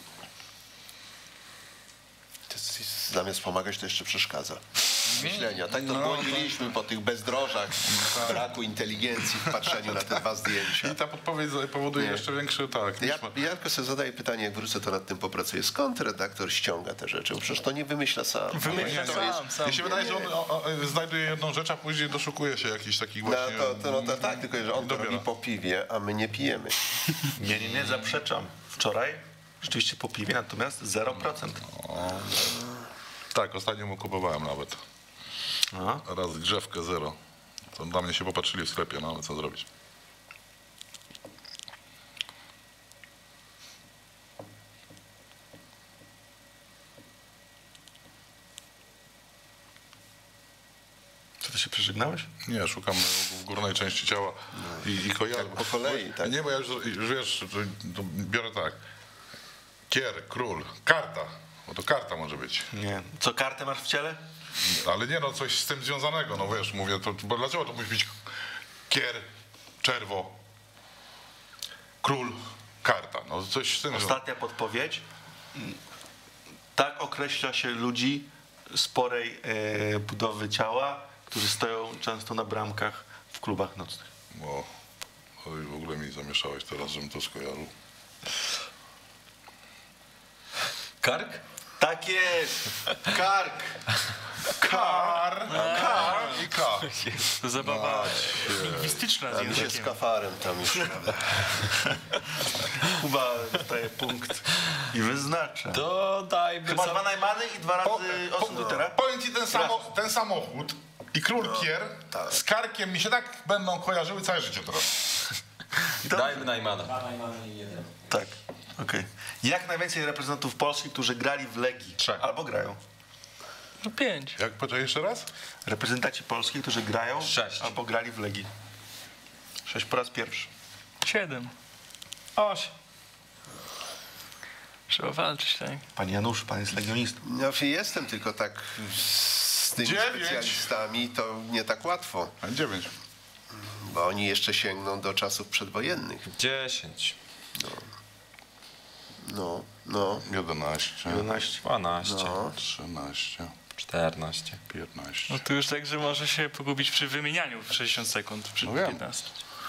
To zamiast pomagać, to jeszcze przeszkadza. Myślenia. Tak to błądziliśmy po tych bezdrożach, braku inteligencji w patrzeniu na te dwa zdjęcia. I ta podpowiedź powoduje Nie. jeszcze większy, tak. Ja tylko sobie zadaję pytanie, jak wrócę, to nad tym popracuję. Skąd redaktor ściąga te rzeczy? Bo przecież to nie wymyśla sam. Wymyśla sam. Mi się wydaje, że on znajduje jedną rzecz, a później doszukuje się jakichś takich właśnie... No tak, tylko że on to dobiera. robi po piwie, a my nie pijemy. Nie, zaprzeczam. Wczoraj rzeczywiście po piwie, natomiast 0%. Tak, ostatnio mu kupowałem nawet. Aha. Raz grzewkę 0. To dla mnie się popatrzyli w sklepie, no ale co zrobić? Co, ty się przeżegnałeś? Nie, szukam w górnej części ciała i kojarzę. Tak po kolei, tak? Nie, bo ja już wiesz, to biorę tak. Kier, król, karta. Bo to karta może być. Nie. Co, kartę masz w ciele? Ale nie, no coś z tym związanego, no wiesz, mówię, bo dlaczego to musi być kier, czerwo, król, karta, no coś z tym związanego. Ostatnia podpowiedź. Tak określa się ludzi sporej budowy ciała, którzy stoją często na bramkach w klubach nocnych. Oj, w ogóle mi zamieszałeś teraz, żebym to skojarzył. Kark? Tak jest! Kark! Kar i kar. To zabawa lingwistyczna z A mi się z językiem. kafarem tam już. Kuba dostaje punkt i wyznacza. To dajmy Chyba 2 Najmany i 2 razy osąd Twittera. Powiem ci, ten samochód i król kier z karkiem mi się tak będą kojarzyły całe życie teraz. Dajmy Najmana. Tak, okej. Jak najwięcej reprezentantów Polski, którzy grali w Legii? 3. Albo grają. No 5. Jak poczekaj jeszcze raz? Reprezentanci Polski, którzy grają 6. albo grali w Legii. 6 po raz pierwszy. 7. 8. Trzeba walczyć, tak? Panie Januszu, pan jest legionistą. No jestem tylko tak z tymi 9. specjalistami, to nie tak łatwo, 9. bo oni jeszcze sięgną do czasów przedwojennych. 10. No. 11, 11. 12. 13, 14. 15. No tu już tak, że może się pogubić przy wymienianiu w 60 sekund przed No wiem. 15.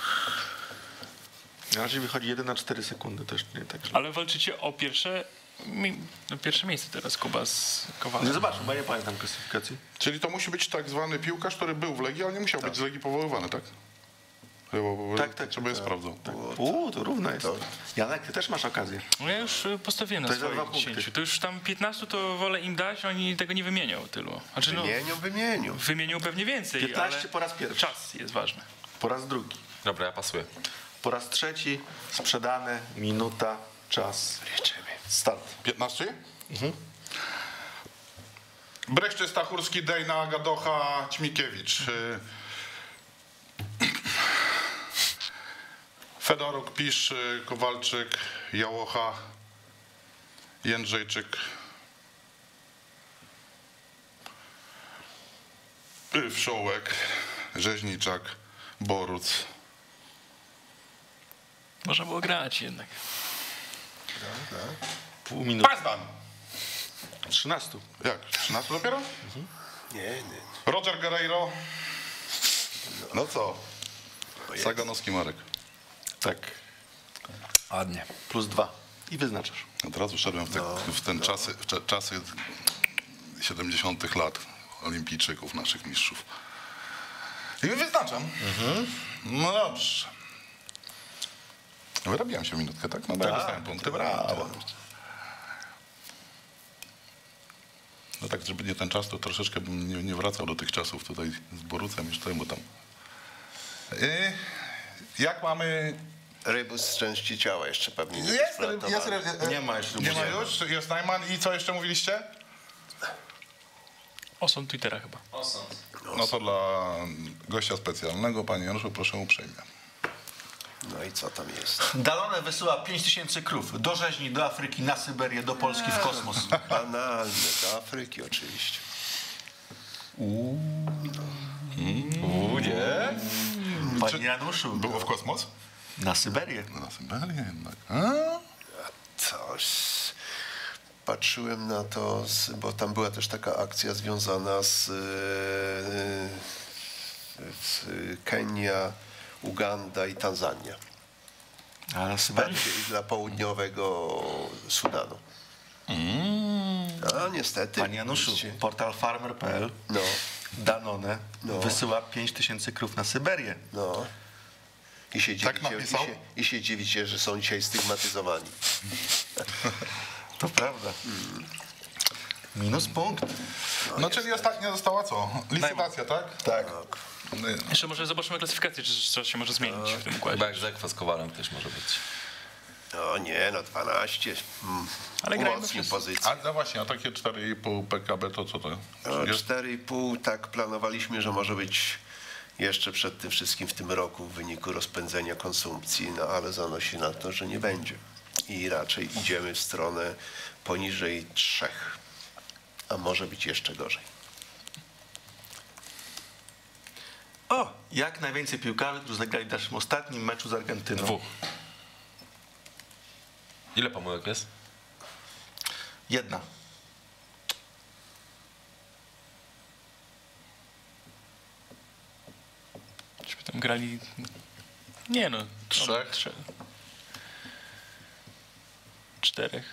Na razie wychodzi 1 na 4 sekundy też nie tak, że... Ale walczycie o pierwsze miejsce teraz, Kuba z Kowalem. Nie zobaczmy, bo ja nie pamiętam klasyfikacji. Czyli to musi być tak zwany piłkarz, który był w Legii, ale nie musiał być z Legii powoływany, tak? Tak, Trzeba je sprawdzą. To równo jest. Janek, ty też masz okazję. No ja już postawiłem na To jest swoich za 2 punkty. 10. To już tam 15 to wolę im dać, oni tego nie wymienią tylu. Znaczy, no, Wymienią. wymienią pewnie więcej, 15 ale po raz pierwszy. czas jest ważny. Po raz drugi. Dobra, ja pasuję. Po raz trzeci sprzedane, minuta, czas. Start. 15? Breszczy, Stachurski, Dejna, Gadocha, Ćmikiewicz. Fedoruk, Pisz, Kowalczyk, Jałocha, Jędrzejczyk. Wszołek, Rzeźniczak, Boruc. Można było grać jednak. Pół minuty. Pazdan! 13. Jak? 13 dopiero? Nie. Roger Guerreiro. No co? Saganowski Marek. Tak. Ładnie. Plus 2. I wyznaczasz. Od razu szedłem w te czasy 70 lat olimpijczyków, naszych mistrzów. I wyznaczam. No dobrze. Wyrabiałem się minutkę, tak? No tak, dostałem punkty. Brawo. No tak, żeby nie ten czas, to troszeczkę bym nie wracał do tych czasów tutaj z Borucem już temu tam. Jak mamy... Rybus z części ciała jeszcze pewnie nie Jest, Nie ma jeszcze. nie ma już, jest Najman i co jeszcze mówiliście? Osąd Twittera chyba. No to dla gościa specjalnego, panie Januszu, proszę uprzejmie. No i co tam jest? Danone wysyła 5000 krów do rzeźni, do Afryki, na Syberię, do Polski, w kosmos. Banalne, do Afryki oczywiście. Nie? Panie Januszu, Było w kosmos? na Syberię. Na Syberię jednak. Coś. Patrzyłem na to, bo tam była też taka akcja związana z Kenia, Uganda i Tanzania. A na Syberię? Bardziej dla południowego Sudanu. A niestety. Panie Januszu, widzicie, portal farmer.pl No, Danone wysyła 5000 krów na Syberię. no. I się Tak dziwicie, napisał? i się dziwicie, że są dzisiaj stygmatyzowani. To prawda. Minus punkt. No czyli ostatnia została co? Licytacja, tak? Tak. Jeszcze może zobaczymy klasyfikację, czy coś się może zmienić w tym układzie. Chyba jak Zekwa z Kowalem też może być. No nie, no 12. Ale grajmy Umocnił wszyscy. pozycję. A no właśnie, a takie 4,5 PKB to co to? No, Jest? 4,5 tak planowaliśmy, że może być jeszcze przed tym wszystkim w tym roku w wyniku rozpędzenia konsumpcji, no ale zanosi na to, że nie będzie. I raczej idziemy w stronę poniżej 3, a może być jeszcze gorzej. Jak najwięcej piłkarzy, którzy zagrali w naszym ostatnim meczu z Argentyną? 2. Ile pomyłek jest? 1. Czyby tam grali... Nie no. 3? 4.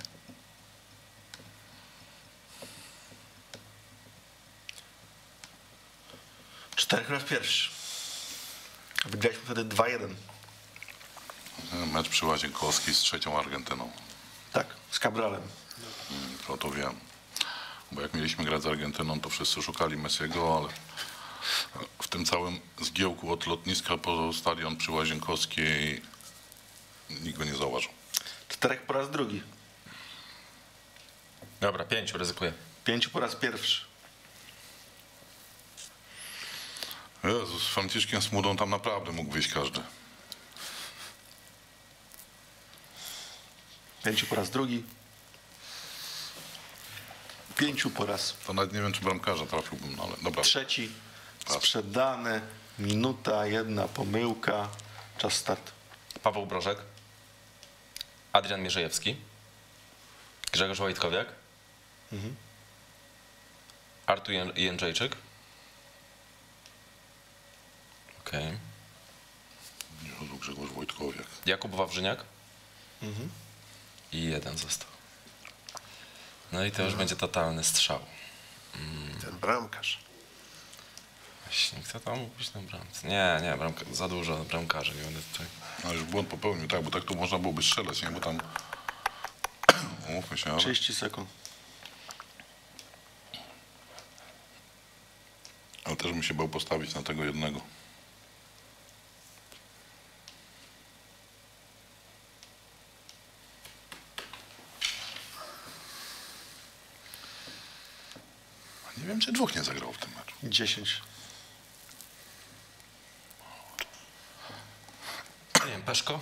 Czterech raz pierwszy. Wygraliśmy wtedy 2-1. Mecz przy Łazienkowskiej z 3. Argentyną. Tak, z Cabralem. To wiem. Bo jak mieliśmy grać z Argentyną, to wszyscy szukali Messiego, ale w tym całym zgiełku od lotniska po stadion przy Łazienkowskiej nikt go nie zauważył. 4 po raz drugi. Dobra, 5 ryzykuję. 5 po raz pierwszy. Jezus, z Franciszkiem Smudą tam naprawdę mógł wyjść każdy. 5 po raz drugi. 5 po raz To nawet nie wiem, czy bramkarza trafiłbym, no ale dobra. trzeci. Sprzedane. Minuta, 1 pomyłka. Czas start. Paweł Brożek. Adrian Mierzejewski. Grzegorz Wojtkowiak. Artur Jędrzejczyk. Okej. Jezu, Grzegorz Wojtkowiak. Jakub Wawrzyniak. I 1 został. No i to już będzie totalny strzał. Ten bramkarz. Właśnie, kto tam mógł być na bramce? Nie, za dużo bramkarzy, nie będę tutaj. No już błąd popełnił, tak, bo tak tu można byłoby strzelać, nie, bo tam... Umówmy się, ale... 30 sekund. Ale też bym się bał postawić na tego jednego. Nie wiem, czy dwóch nie zagrało w tym meczu. 10. Nie wiem, Peszko?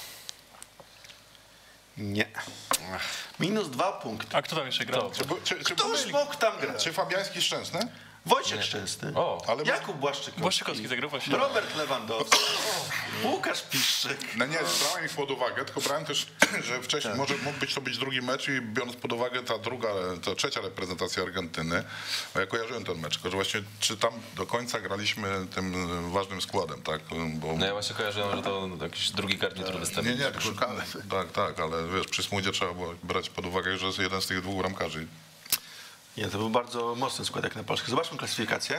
Nie. Minus 2 punkty. A kto tam jeszcze grał? Kto już mógł tam grać? Czy Fabiański Szczęsny? Wojciech Szczęsny. O, Jakub Błaszczykowski. Błaszczykowski zagrał właśnie. Robert Lewandowski. Łukasz Piszczyk. No nie, brałem ich pod uwagę, tylko brałem też, że wcześniej może mógł to być drugi mecz i biorąc pod uwagę ta trzecia reprezentacja Argentyny, bo ja kojarzyłem ten mecz, tylko że właśnie czy tam do końca graliśmy tym ważnym składem, tak? Bo... no ja właśnie kojarzyłem, że to jakiś drugi garnitur występuje. Nie, tak, ale wiesz, przy Smudzie trzeba było brać pod uwagę, że jest jeden z tych dwóch bramkarzy. Nie, to był bardzo mocny skład jak na Polskę. Zobaczmy klasyfikację.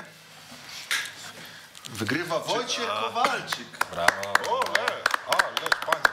Wygrywa Wojciech Kowalczyk. Brawo. Panie.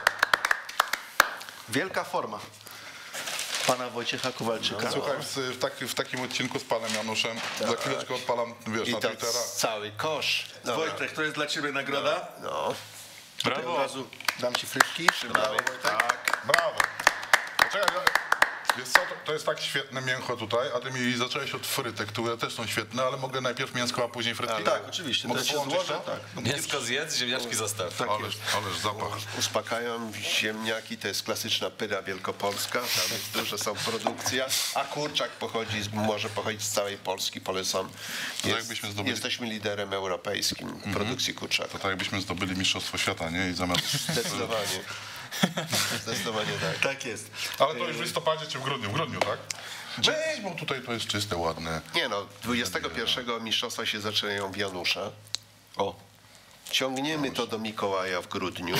Wielka forma pana Wojciecha Kowalczyka. Słuchaj, w takim odcinku z panem Januszem, za chwileczkę odpalam, wiesz, I na to Twittera. cały kosz. Dobra. Wojtek, to jest dla ciebie nagroda. No. Tutaj od razu dam ci frytki. Brawo, Wojtek. Tak, brawo. Poczekaj, wiesz co, to jest tak świetne mięcho tutaj, a ty mi zacząłeś od frytek, które też są świetne, ale mogę najpierw mięsko, a później frytki? Tak, oczywiście. Mogę To się połączyć złożę. to? Tak. Mięsko zjedz, ziemniaczki zostaw. Ależ zapach. Uspokajam, ziemniaki to jest klasyczna pyra wielkopolska, tam jest duże są produkcja, a kurczak może pochodzić z całej Polski, polecam. jakbyśmy zdobyli- Jesteśmy liderem europejskim produkcji kurczaka. To tak jakbyśmy zdobyli Mistrzostwo Świata, nie? I zamiast... Zdecydowanie. Zdecydowanie tak. Tak jest. Ale to już w listopadzie czy w grudniu, tak? Weź, bo tutaj to jest czyste, ładne. Nie no, 21 mistrzostwa się zaczynają w Janusza. O. Ciągniemy to do Mikołaja w grudniu.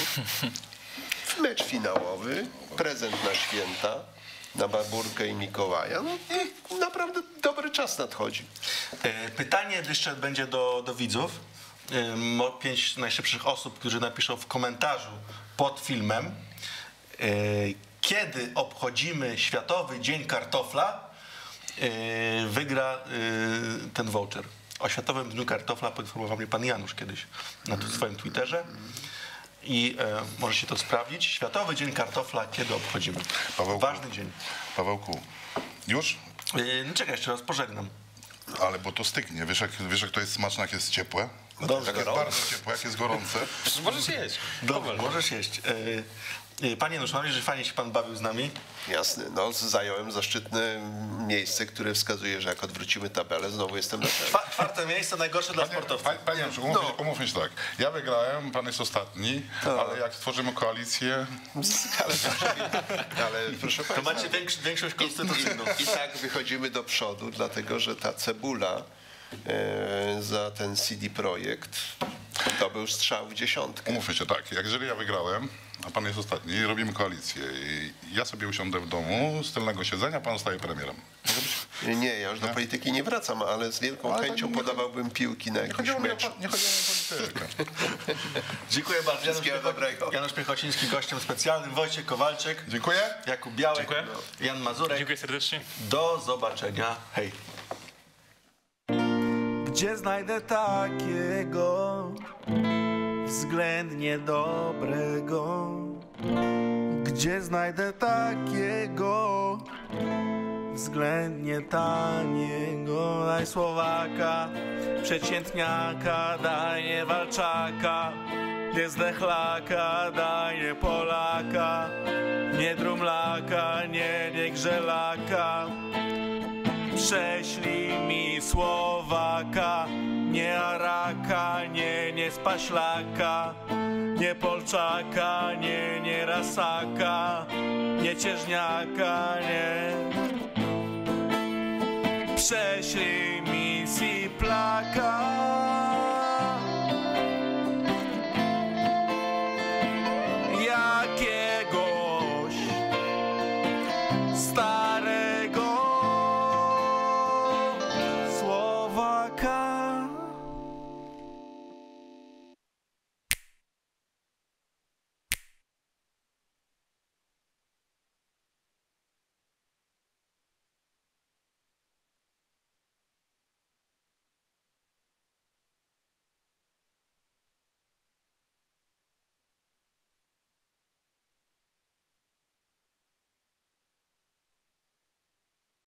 W mecz finałowy, prezent na święta, na Barburkę i Mikołaja. No i naprawdę dobry czas nadchodzi. Pytanie jeszcze będzie do widzów. 5 najszybszych osób, którzy napiszą w komentarzu pod filmem, kiedy obchodzimy Światowy Dzień Kartofla, wygra ten voucher. O Światowym Dniu Kartofla poinformował mnie pan Janusz kiedyś na swoim Twitterze i możecie to sprawdzić. Światowy Dzień Kartofla, kiedy obchodzimy. Pawełku. Ważny dzień. Pawełku, już? No czekaj, jeszcze raz pożegnam. Ale bo to stygnie. Wiesz jak to jest smaczne, jak jest ciepłe? Dobrze, Jak jest bardzo ciepłe, jak jest gorące. Możesz jeść. Dobrze, możesz jeść. Panie Janusz, mam nadzieję, że fajnie się pan bawił z nami. Jasne, no zająłem zaszczytne miejsce, które wskazuje, że jak odwrócimy tabelę, znowu jestem na czele. Czwarte miejsce, najgorsze dla sportowców. Panie Januszu, umówmy się tak. Ja wygrałem, pan jest ostatni, ale jak stworzymy koalicję... Ale proszę To państwa, macie większość konstytucyjną. i tak wychodzimy do przodu, dlatego że ta cebula za ten CD Projekt to był strzał w dziesiątkę. Umówmy się tak, jeżeli ja wygrałem, a pan jest ostatni, robimy koalicję i ja sobie usiądę w domu z tylnego siedzenia, pan zostaje premierem. Może być? Nie, ja już do polityki nie wracam, ale z wielką Ale chęcią nie podawałbym piłki na jakimś meczu. Nie chodzi o politykę. Dziękuję bardzo. Wszystkiego dobrego. Janusz Piechociński, gościem specjalnym, Wojciech Kowalczyk, Dziękuję. Jakub Białek, Dziękuję. Jan Mazurek. Dziękuję serdecznie. Do zobaczenia. Hej. Gdzie znajdę takiego względnie dobrego? Gdzie znajdę takiego względnie taniego? Daj Słowaka, przeciętniaka, daj nie Walczaka, nie Zdechlaka, daj nie Polaka, nie Drumlaka, nie Grzelaka. Prześlij mi Słowaka, nie Araka, nie Spaślaka, nie Polczaka, nie Rasaka, nie Cieżniaka, nie. Prześlij mi Siplaka.